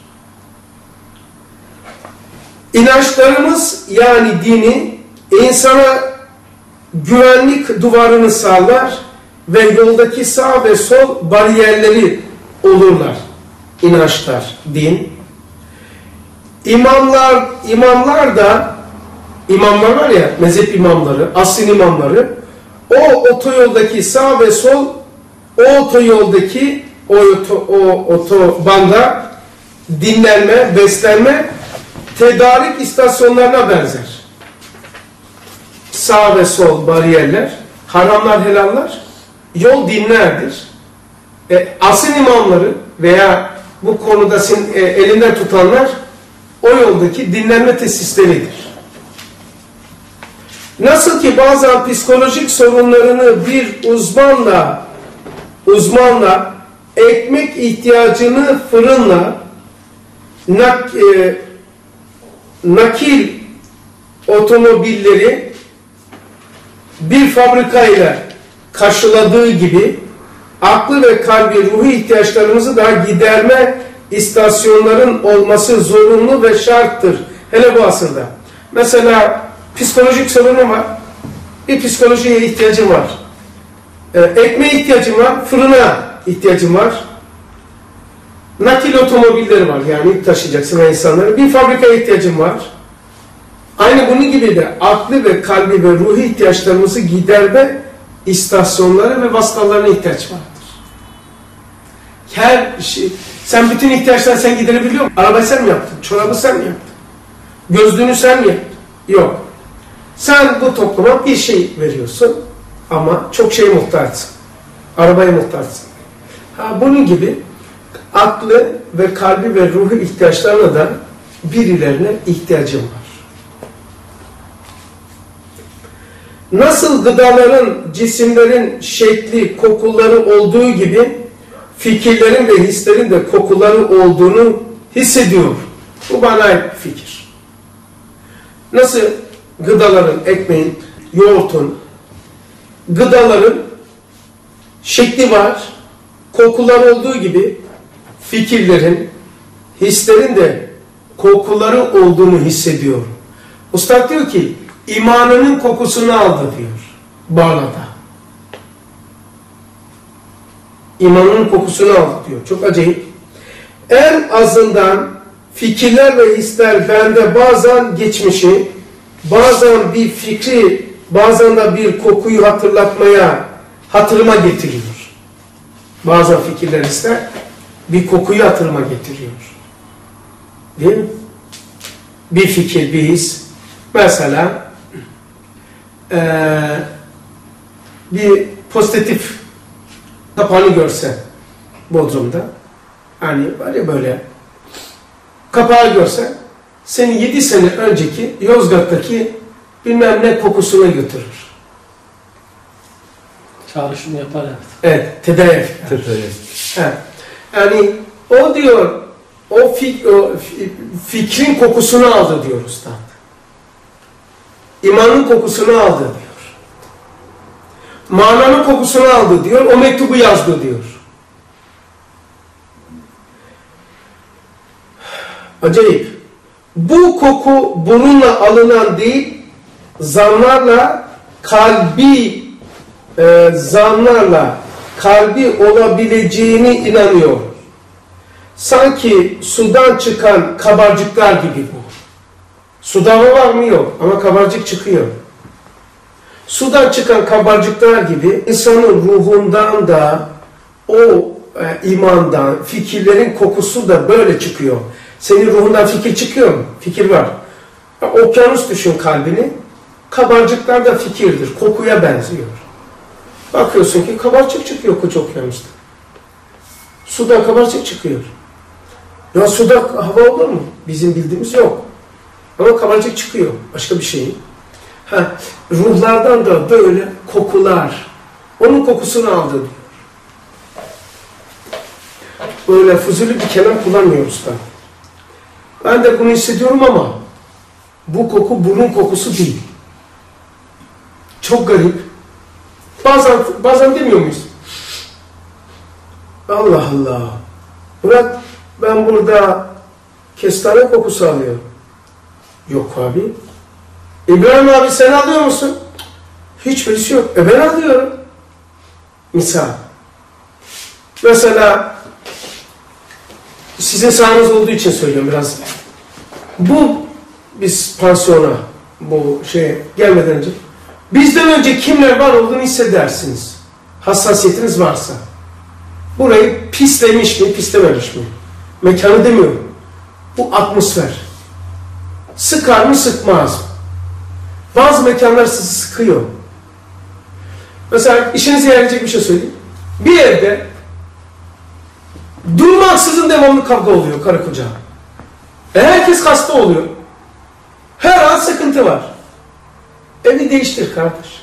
İnançlarımız yani dini insana güvenlik duvarını sağlar ve yoldaki sağ ve sol bariyerleri olurlar. İnançlar, din. İmamlar da, imamlar var ya, mezhep imamları, asrın imamları, o otoyoldaki sağ ve sol, o otoyoldaki o otobanda dinlenme, beslenme, tedarik istasyonlarına benzer. Sağ ve sol bariyerler, haramlar, helallar, yol dinlerdir. Asrın imamları veya bu konuda elinden tutanlar o yoldaki dinlenme tesisleridir. Nasıl ki bazen psikolojik sorunlarını bir uzmanla ekmek ihtiyacını fırınla nakil otomobilleri bir fabrikayla karşıladığı gibi aklı ve kalbi, ruhu ihtiyaçlarımızı da giderme istasyonların olması zorunlu ve şarttır. Hele bu asırda. Mesela psikolojik sorunum var. Bir psikolojiye ihtiyacım var. Ekmeğe ihtiyacım var. Fırına ihtiyacım var. Nakil otomobilleri var. Yani taşıyacaksın insanları. Bir fabrikaya ihtiyacım var. Aynı bunun gibi de aklı ve kalbi ve ruhu ihtiyaçlarımızı giderme istasyonları ve vasıtalarına ihtiyaç vardır. Her şey, sen bütün ihtiyaçları sen giderebiliyor musun? Arabayı sen mi yaptın? Çorabı sen mi yaptın? Gözlüğünü sen mi yaptın? Yok. Sen bu topluma bir şey veriyorsun ama çok şeye muhtaçsın. Arabaya muhtaçsın. Bunun gibi aklı ve kalbi ve ruhu ihtiyaçlarına da birilerine ihtiyacım var. Nasıl gıdaların, cisimlerin şekli, kokuları olduğu gibi fikirlerin ve hislerin de kokuları olduğunu hissediyor. Bu bana ait bir fikir. Nasıl gıdaların, ekmeğin, yoğurtun, gıdaların şekli var, kokular olduğu gibi fikirlerin, hislerin de kokuları olduğunu hissediyor. Ustad diyor ki, imanının kokusunu aldı diyor Bağla'da. İmanının kokusunu aldı diyor. Çok acayip. En azından fikirler ve hisler bende bazen geçmişi, bazen bir fikri, bazen de bir kokuyu hatırıma getiriyor. Bazen fikirler, hisler bir kokuyu hatırıma getiriyor. Değil mi? Bir fikir, bir his. Mesela bir pozitif kapağını görse Bodrum'da, hani böyle kapağı görse seni 7 sene önceki Yozgat'taki bilmem ne kokusuna götürür. Çağrışım yapar evet. Evet, tedarik. Evet. Yani o diyor, o fikrin kokusunu aldı diyor Ustad. İmanın kokusunu aldı diyor. Mananın kokusunu aldı diyor, o mektubu yazdı diyor. Acayip. Bu koku bununla alınan değil, zanlarla kalbi olabileceğine inanıyor. Sanki sudan çıkan kabarcıklar gibi bu. Suda hava var mı? Yok. Ama kabarcık çıkıyor. Sudan çıkan kabarcıklar gibi insanın ruhundan da o imandan, fikirlerin kokusu da böyle çıkıyor. Senin ruhundan fikir çıkıyor mu? Fikir var. Okyanus düşün kalbini. Kabarcıklar da fikirdir. Kokuya benziyor. Bakıyorsun ki kabarcık çıkıyor koca okyanusta. Sudan kabarcık çıkıyor. Ya suda hava olur mu? Bizim bildiğimiz yok. Ama kabarcık çıkıyor. Başka bir şey. Ruhlardan da böyle kokular. Onun kokusunu aldı diyor. Böyle fuzuli bir kelam kullanmıyoruz da. Ben de bunu hissediyorum ama bu koku burun kokusu değil. Çok garip. Bazen demiyor muyuz? Allah Allah. Murat, ben burada kestane kokusu alıyorum. Yok abi. İbrahim abi sen alıyor musun? Hiçbirisi yok. Ben alıyorum. Misal. Mesela sizin sahanız olduğu için söylüyorum biraz. Biz pansiyona bu gelmeden önce bizden önce kimler var olduğunu hissedersiniz. Hassasiyetiniz varsa. Burayı pislemiş mi, pislememiş mi? Mekanı demiyorum. Bu atmosfer. Sıkar mı, sıkmaz mı? Bazı mekanlar sizi sıkıyor. Mesela işinize yarayacak bir şey söyleyeyim. Bir evde durmaksızın devamlı kavga oluyor karı koca. Herkes hasta oluyor. Her an sıkıntı var. Evi değiştir kardeş.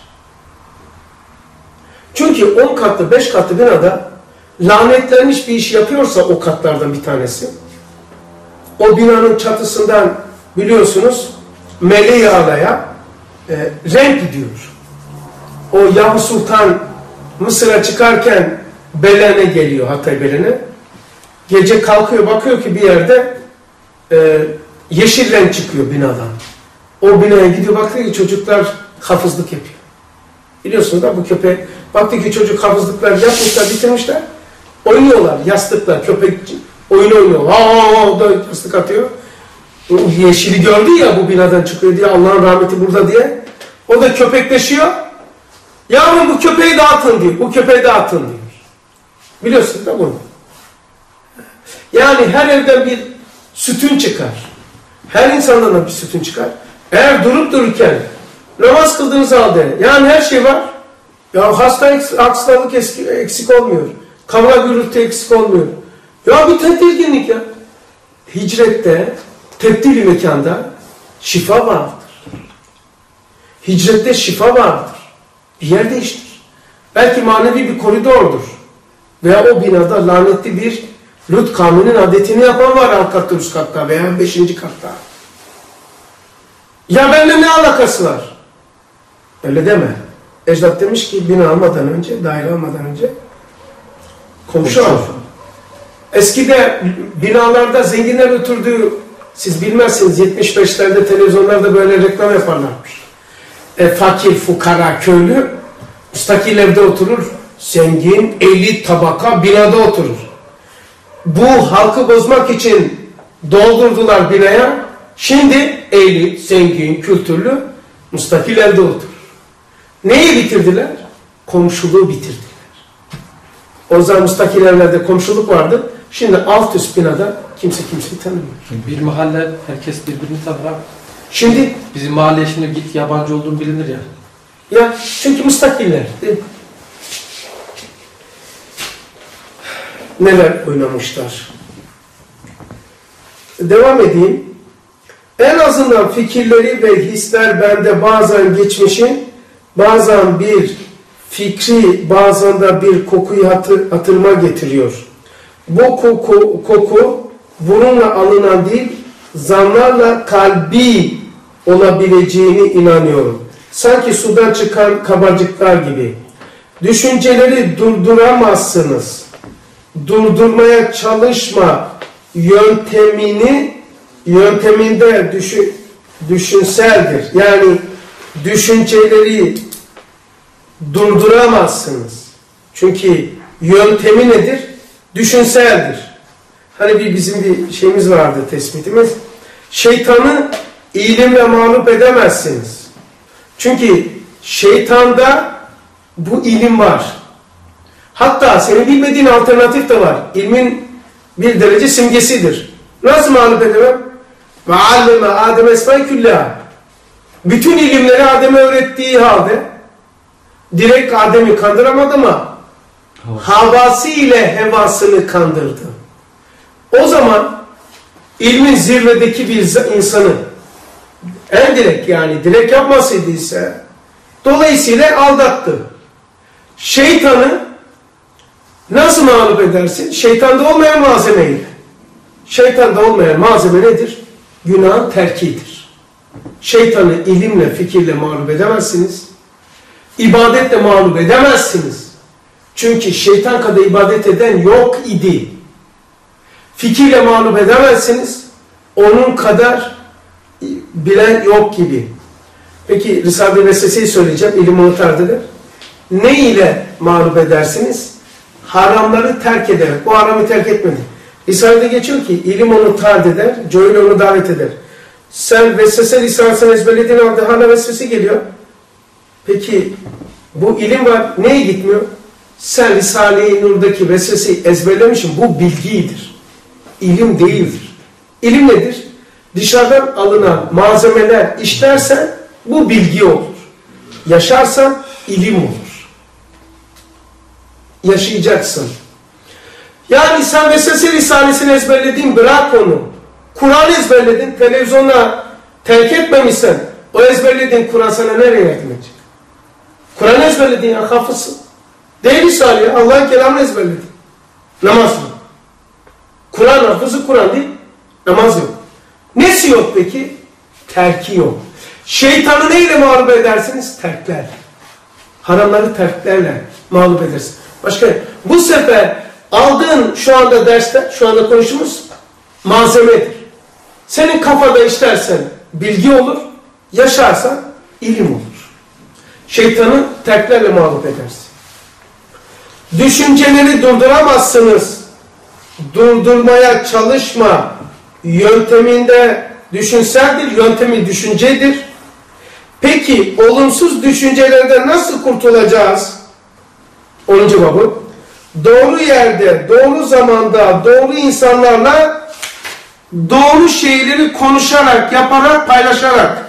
Çünkü 10 katlı, 5 katlı binada lanetlenmiş bir iş yapıyorsa o katlardan bir tanesi, o binanın çatısından biliyorsunuz meleği alaya renk gidiyor. O Yavuz Sultan Mısır'a çıkarken Belen'e geliyor, Hatay Belen'e. Gece kalkıyor, bakıyor ki bir yerde yeşil renk çıkıyor binadan. O binaya gidiyor, bakıyor ki çocuklar hafızlık yapıyor. Biliyorsunuz da bu köpek, baktı ki çocuk hafızlıklar yapmışlar, bitirmişler. Oynuyorlar, yastıklar, köpek oyun oynuyor. Da yastık atıyor. O yeşili gördü ya bu binadan çıkıyor diye, Allah'ın rahmeti burada diye. O da köpekleşiyor. Yavrum bu köpeği dağıtın diyor. Bu köpeği dağıtın diyor. Biliyorsunuz da bunu. Yani her evden bir sütun çıkar. Her insandan da bir sütun çıkar. Eğer durup dururken namaz kıldığınız halde, yani her şey var. Ya hastalık eksik olmuyor. Kavga gürültü eksik olmuyor. Ya bir tedirginlik ya. Hicrette, tebdili mekanda şifa vardır. Hicrette şifa vardır. Bir yer değiştir. Belki manevi bir koridordur. Veya o binada lanetli bir Lut kavminin adetini yapan var alt katta, üst katta veya 5. katta. Ya benimle ne alakası var? Öyle deme. Ecdat demiş ki bina almadan önce, daire almadan önce komşu al. Eskide binalarda zenginler oturduğu, siz bilmezsiniz, 75'lerde televizyonlarda böyle reklam yaparlarmış. Fakir, fukara, köylü müstakil evde oturur. Zengin, elit tabaka binada oturur. Bu halkı bozmak için doldurdular binaya. Şimdi elit, zengin, kültürlü müstakil evde oturur. Neyi bitirdiler? Komşuluğu bitirdiler. O zaman müstakil evlerde komşuluk vardı. Şimdi alt üst binada kimse kimseyi tanımıyor. Bir mahalle herkes birbirini tanır abi. Şimdi bizim mahalleye şimdi git yabancı olduğunu bilinir ya. Ya çünkü müstakiller değil mi? Neler oynamışlar. Devam edeyim. En azından fikirleri ve hisler bende bazen geçmişin, bazen bir fikri, bazen de bir kokuyu hatırıma getiriyor. Bu koku bununla alınan değil, zanlarla kalbi olabileceğine inanıyorum. Sanki sudan çıkan kabarcıklar gibi. Düşünceleri durduramazsınız. Durdurmaya çalışma yönteminde düşünseldir. Yani düşünceleri durduramazsınız. Çünkü yöntemi nedir? Düşünseldir. Hani bizim bir şeyimiz vardı, tespitimiz. Şeytanı ilimle mağlup edemezsiniz. Çünkü şeytanda bu ilim var. Hatta senin bilmediğin alternatif de var. İlmin bir derece simgesidir. Nasıl mağlup edemem? وَعَلَّمَ آدَمَ اسْمَيْ كُلَّهَا Bütün ilimleri Adem'e öğrettiği halde direkt Adem'i kandıramadı ama havası ile hevasını kandırdı. O zaman ilmin zirvedeki bir insanı en direkt, yani direkt yapmasaydıysa dolayısıyla aldattı. Şeytanı nasıl mağlup edersin? Şeytanda olmayan malzemeyle. Şeytanda olmayan malzeme nedir? Günahın terkidir. Şeytanı ilimle, fikirle mağlup edemezsiniz. İbadetle mağlup edemezsiniz. Çünkü şeytan kadar ibadet eden yok idi. Fikirle mağlup edemezsiniz. Onun kadar bilen yok gibi. Peki Risale-i Vesvese'yi söyleyeceğim. İlim onu tard eder. Ne ile mağlup edersiniz? Haramları terk ederek. O haramı terk etmedi. Risale'de geçiyor ki ilim onu tard eder, cöyle onu davet eder. Sen vesvese lisansını ezberlediğin anda hala vesvese geliyor. Peki bu ilim var. Neye gitmiyor? Sen Risale-i Nur'daki vesveseyi ezberlemişsin. Bu bilgidir. İlim değildir. İlim nedir? Dışarıdan alınan malzemeler işlersen bu bilgi olur. Yaşarsan ilim olur. Yaşayacaksın. Yani sen vesvese risalesini ezberledin, bırak onu. Kur'an ezberledin, televizyonla terk etmemişsen, o ezberlediğin Kur'an sana nereye yardım edecek? Kur'an ezberledin ya, hafızsın. Değil Risale, Allah'ın kelamını ezberledin. Namaz yok. Kur'an hafızı Kur'an değil, namaz yok. Nesi yok peki? Terki yok. Şeytanı neyle mağlup edersiniz? Terkler. Haramları terklerle mağlup edersin. Başka, bu sefer aldığın şu anda derste, şu anda konuştuğumuz malzemedir. Senin kafada işlersen bilgi olur, yaşarsan ilim olur. Şeytanı terklerle mağlup edersin. Düşünceleri durduramazsınız. Durdurmaya çalışma. Yönteminde düşünseldir, yöntemi düşüncedir. Peki olumsuz düşüncelerden nasıl kurtulacağız? 10. babı. Doğru yerde, doğru zamanda, doğru insanlarla doğru şeyleri konuşarak, yaparak, paylaşarak.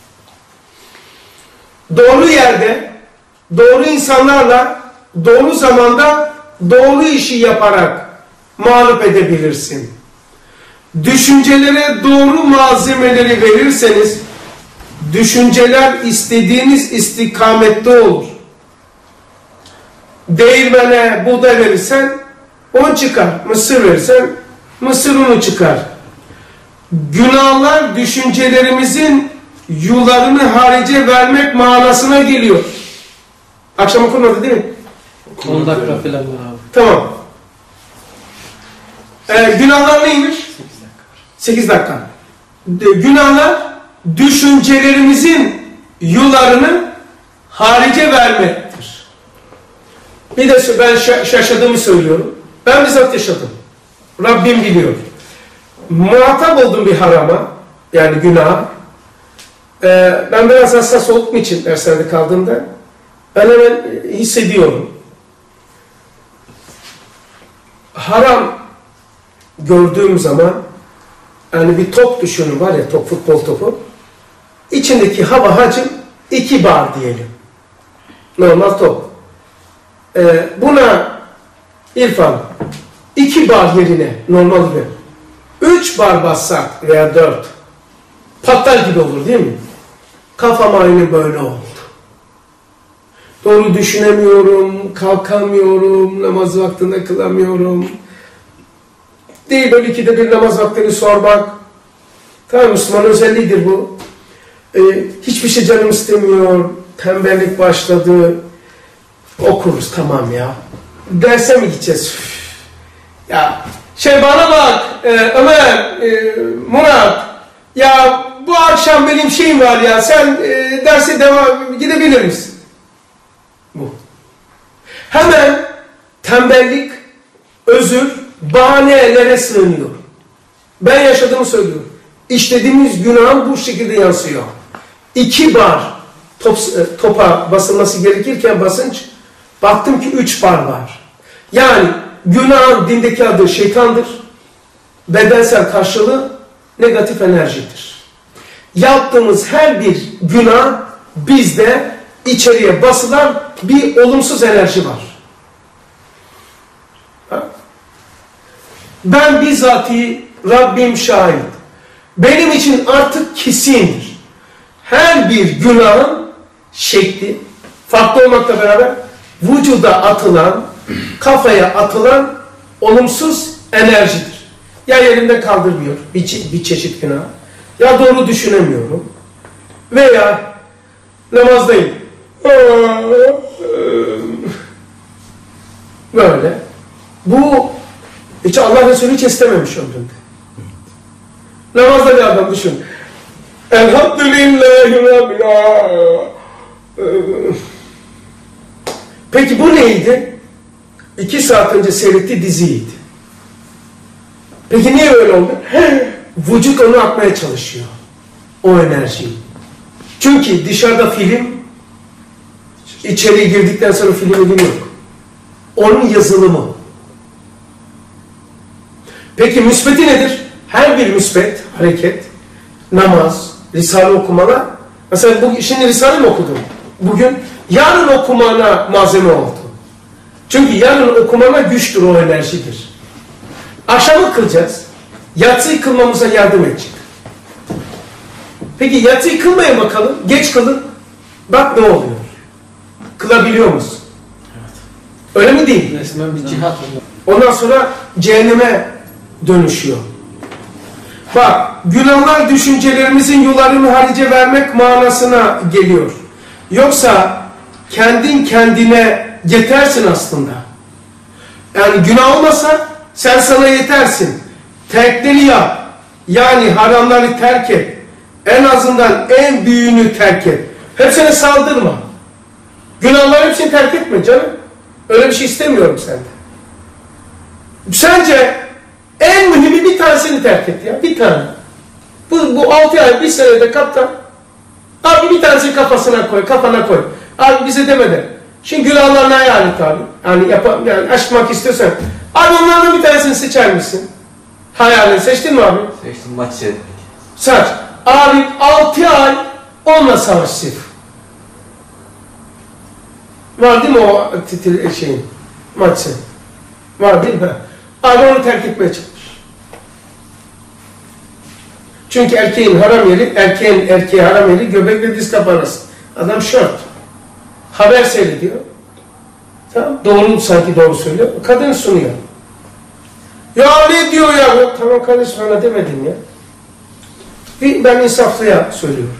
Doğru yerde, doğru insanlarla, doğru zamanda, doğru işi yaparak mağlup edebilirsin. Düşüncelere doğru malzemeleri verirseniz, düşünceler istediğiniz istikamette olur. Değirmene buğday verirsen, un çıkar. Mısır verirsen, mısır unu çıkar. Günahlar düşüncelerimizin yularını harice vermek manasına geliyor. Akşam okunmadı değil mi? 10 dakika falan var abi. Tamam. Günahlar neymiş? 8 dakika. Günahlar düşüncelerimizin yularını harice vermektir. Bir de ben şaşadığımı söylüyorum. Ben bizzat yaşadım. Rabbim biliyor. Muhatap oldum bir harama, yani günaha. Ben biraz hassas olduğum için derslerde kaldığımda ben hemen hissediyorum. Haram gördüğüm zaman, yani bir top düşünün, var ya top, futbol topu. İçindeki hava hacim 2 bar diyelim. Normal top. Buna İrfan 2 bar yerine normal gibi 3 bar bassak veya 4 patlar gibi olur değil mi? Kafam aynı böyle oldu. Doğru düşünemiyorum, kalkamıyorum, namaz vaktinde kılamıyorum. Değil böyle 2'de bir namaz vaktini sormak. Tamam, Müslüman özelliğidir bu. Hiçbir şey canım istemiyor, tembellik başladı. Okuruz tamam ya. Derse mi gideceğiz? Ya bana bak Ömer, Murat, ya bu akşam benim şeyim var ya, sen derse devam gidebilir misin? Bu. Hemen tembellik, özür, bahanelere sığınıyor. Ben yaşadığımı söylüyorum. İşlediğimiz günahın bu şekilde yansıyor. 2 bar topa basılması gerekirken basınç, baktım ki 3 bar var. Yani günahın dindeki adı şeytandır. Bedensel karşılığı negatif enerjidir. Yaptığımız her bir günah bizde içeriye basılan bir olumsuz enerji var. Ben bizatihi Rabbim şahit. Benim için artık kesindir. Her bir günahın şekli farklı olmakla beraber vücuda atılan, kafaya atılan olumsuz enerjidir. Ya yerimde kaldırmıyor bir çeşit günah, ya doğru düşünemiyorum veya namazdayım. Böyle. Bu hiç Allah Resulü hiç istememiş ömründe. Namazda bir adam düşün. Elhamdülillahi Rabbil alemin. Peki bu neydi? 2 saat önce seyrettiği diziydi. Peki niye öyle oldu? Vücut onu atmaya çalışıyor. O enerjiyi. Çünkü dışarıda film, içeriye girdikten sonra film yok. Onun yazılımı. Peki müsbeti nedir? Her bir müsbet hareket, namaz, Risale okumalar. Mesela şimdi Risale mi okudun? Bugün yarın okumana malzeme oldu. Çünkü yarın okumana güçtür, o enerjidir. Akşamı kılacağız. Yatsıyı kılmamıza yardım edecek. Peki yatsıyı kılmayın bakalım. Geç kılın. Bak ne oluyor. Kılabiliyor musun? Evet. Öyle mi değil? Resmen bir cihat. Ondan sonra cehenneme dönüşüyor. Bak, günahlar düşüncelerimizin yollarını harice vermek manasına geliyor. Yoksa kendin kendine yetersin aslında. Yani günah olmasa sen sana yetersin. Terkleri yap. Yani haramları terk et. En azından en büyüğünü terk et. Hepsine saldırma. Günahları hepsini terk etme canım. Öyle bir şey istemiyorum senden. Sence en mühimi bir tanesini terk et ya. Bir tane. Bu 6 ay, 1 senede kaptan. Abi bir tanesini kafana koy. Abi bize demeden. Şimdi günahlar ne hayalet abi? Yani aşmak istiyorsan. Abi onlardan bir tanesini seçer misin? Hayalini seçtin mi abi? Seçtim, maç seyretmek. Saç. Abi 6 ay onunla savaş sırf. Var değil mi o şeyin? Maçı. Var değil mi? Abi onu terk etmeye çalış. Çünkü erkeğin haram yeri, erkeğe haram yeri göbekle diz kapı arası. Adam şort. Haber seyrediyor. Tamam. Doğru, sanki doğru söylüyor. Kadın sunuyor. Ya ne diyor ya? Tamam kardeş, bana demedin ya. Ben insaflıya söylüyorum.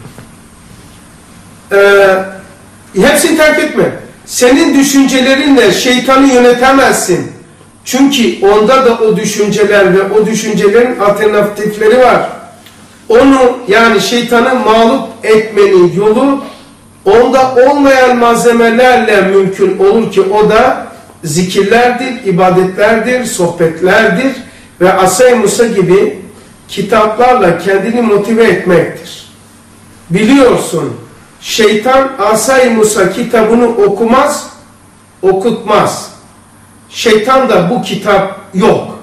Hepsini terk etme. Senin düşüncelerinle şeytanı yönetemezsin. Çünkü onda da o düşünceler ve o düşüncelerin alternatifleri var. Onu, yani şeytanı mağlup etmenin yolu onda olmayan malzemelerle mümkün olur ki o da zikirlerdir, ibadetlerdir, sohbetlerdir ve Asay Musa gibi kitaplarla kendini motive etmektir. Biliyorsun, şeytan Asay Musa kitabını okumaz, okutmaz. Şeytan da bu kitap yok.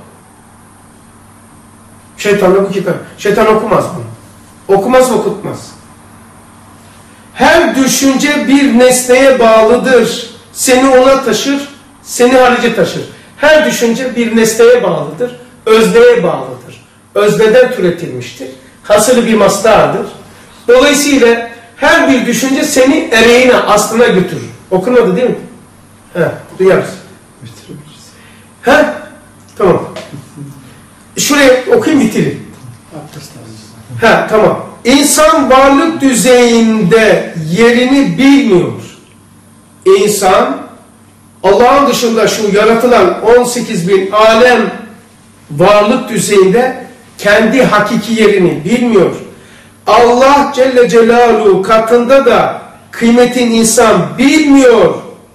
Şeytan da bu kitap. Şeytan okumaz bunu. Okumaz, okutmaz. Her düşünce bir nesneye bağlıdır. Seni ona taşır, seni harice taşır. Her düşünce bir nesneye bağlıdır, özneye bağlıdır. Özneden türetilmiştir. Hasılı bir mastardır. Dolayısıyla her bir düşünce seni ereğine, aslına götürür. Okunadı değil mi? Duyarız. Tamam. Şuraya okuyayım, bitireyim. Tamam. İnsan varlık düzeyinde yerini bilmiyor. İnsan Allah'ın dışında şu yaratılan 18.000 alem varlık düzeyinde kendi hakiki yerini bilmiyor. Allah Celle Celaluhu katında da kıymetin insan bilmiyor.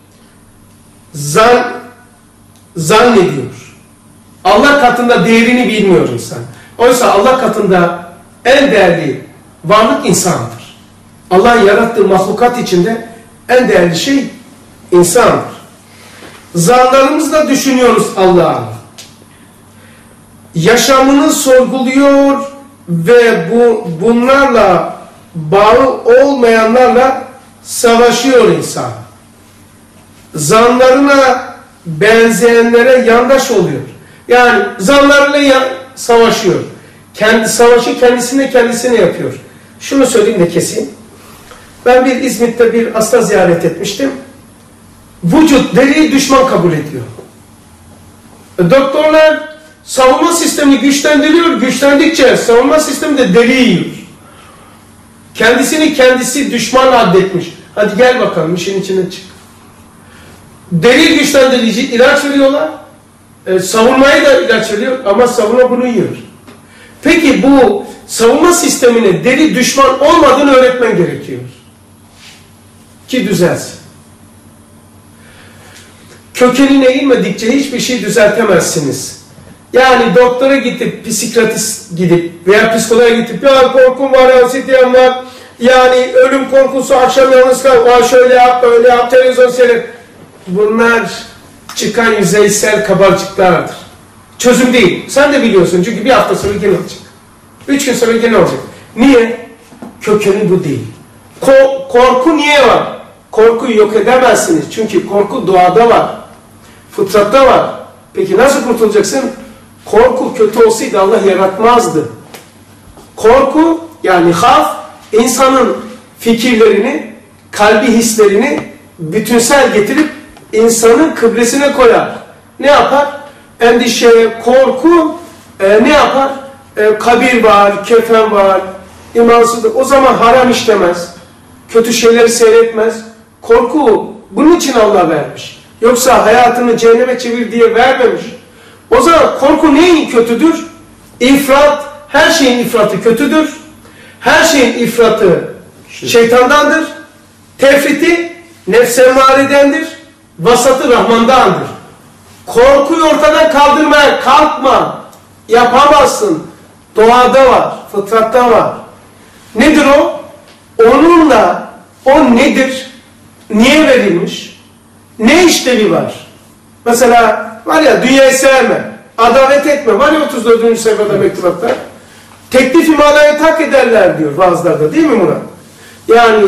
Zannediyor. Allah katında değerini bilmiyor insan. Oysa Allah katında en değerli varlık insandır. Allah'ın yarattığı mahlukat içinde en değerli şey insandır. Zanlarımızla düşünüyoruz Allah'ı. Yaşamını sorguluyor ve bunlarla bağı olmayanlarla savaşıyor insan. Zanlarına benzeyenlere yandaş oluyor. Yani zanlarıyla savaşıyor. Savaşı kendisine yapıyor. Şunu söyleyeyim de keseyim. Ben İzmit'te bir hasta ziyaret etmiştim. Vücut deriyi düşman kabul ediyor. Doktorlar savunma sistemini güçlendiriyor. Güçlendikçe savunma sistemi de deriyi yiyor. Kendisi düşman addetmiş. Hadi gel bakalım işin içine çık. Deri güçlendirici ilaç veriyorlar. Savunmayı da ilaç veriyor ama savunma bunu yiyor. Peki bu savunma sistemine deli düşman olmadığını öğretmen gerekiyor. Ki düzelsin. Kökenine inmedikçe hiçbir şey düzeltemezsiniz. Yani doktora gidip, psikiyatrist gidip veya psikoloğa gidip ya korkum var, anksiyetem var, yani ölüm korkusu, akşam yalnız kal, şöyle yap, böyle yap, televizyon seyret. Bunlar çıkan yüzeysel kabarcıklardır. Çözüm değil. Sen de biliyorsun çünkü bir hafta sonra gene olacak. 3 gün sonra gene olacak. Niye? Kökeni bu değil. Korku niye var? Korkuyu yok edemezsiniz. Çünkü korku doğada var. Fıtratta var. Peki nasıl kurtulacaksın? Korku kötü olsaydı Allah yaratmazdı. Korku yani havf insanın fikirlerini, kalbi hislerini bütünsel getirip insanın kıblesine koyar. Ne yapar? Endişe, korku ne yapar? Kabir var, kefen var, imansızlık. O zaman haram işlemez. Kötü şeyleri seyretmez. Korku bunun için Allah vermiş. Yoksa hayatını cehenneme çevir diye vermemiş. O zaman korku neyin kötüdür? İfrat, her şeyin ifratı kötüdür. Her şeyin ifratı şeytandandır. Tefriti nefs-i emmâredendir. Vasatı Rahman'dandır. Korkuyu ortadan kaldırmaya kalkma. Yapamazsın. Doğada var, fıtratta var. Nedir o? Onunla, o nedir? Niye verilmiş? Ne işlevi var? Mesela var ya dünyayı sevme, adalet etme. Var ya 34. sayfada mektubatta. Teklif-i manayı tak ederler diyor bazılarda, değil mi Murat? Yani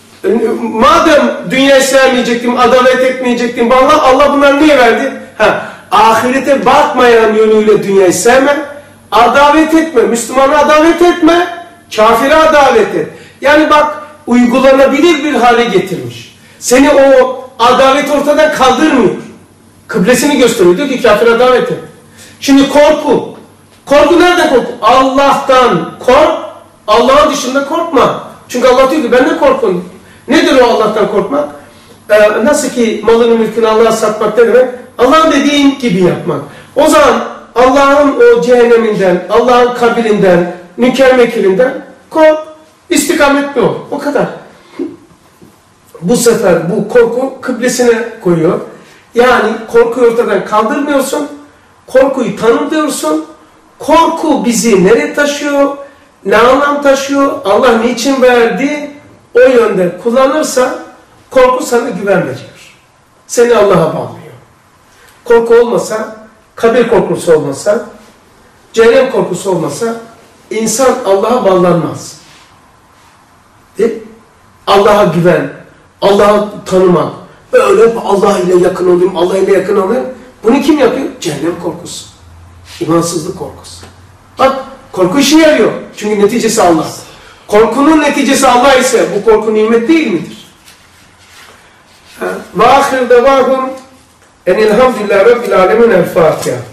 madem dünyayı sevmeyecektim, adalet etmeyecektim, bana Allah bunları niye verdi? Ahirete bakmayan yönüyle dünyayı sevme, adalet etme, Müslümana adalet etme, kafire adalet et. Yani bak uygulanabilir bir hale getirmiş. Seni o adalet ortadan kaldırmıyor. Kıblesini gösteriyor. Diyor ki kafir adalet et. Şimdi korku. Korku nereden korku? Allah'tan kork. Allah'ın dışında korkma. Çünkü Allah diyor ki benden korkun. Nedir o Allah'tan korkmak? Nasıl ki malını mülkünü Allah'a satmak ne demek? Allah'ın dediğin gibi yapmak. O zaman Allah'ın o cehenneminden, Allah'ın kabilinden, münker mekilinden kork. İstikametli ol. O kadar. Bu sefer bu korku kıblesine koyuyor. Yani korkuyu ortadan kaldırmıyorsun. Korkuyu tanımlıyorsun. Korku bizi nereye taşıyor? Ne anlam taşıyor? Allah niçin verdi? O yönde kullanırsa korku sana güven veriyor. Seni Allah'a bağlıyor. Korku olmasa, kabir korkusu olmasa, cehennem korkusu olmasa insan Allah'a bağlanmaz. Değil mi? Allah'a güven, Allah'ı tanımak. Böyle Allah ile yakın olayım, Allah ile yakın olayım. Bunu kim yapıyor? Cehennem korkusu. İmansızlık korkusu. Bak korku işe yarıyor. Çünkü neticesi Allah. Korkunun neticesi Allah ise bu korku nimet değil midir? Ve ahir devahum enilhamdülillah Rabbil alemin el Fatiha.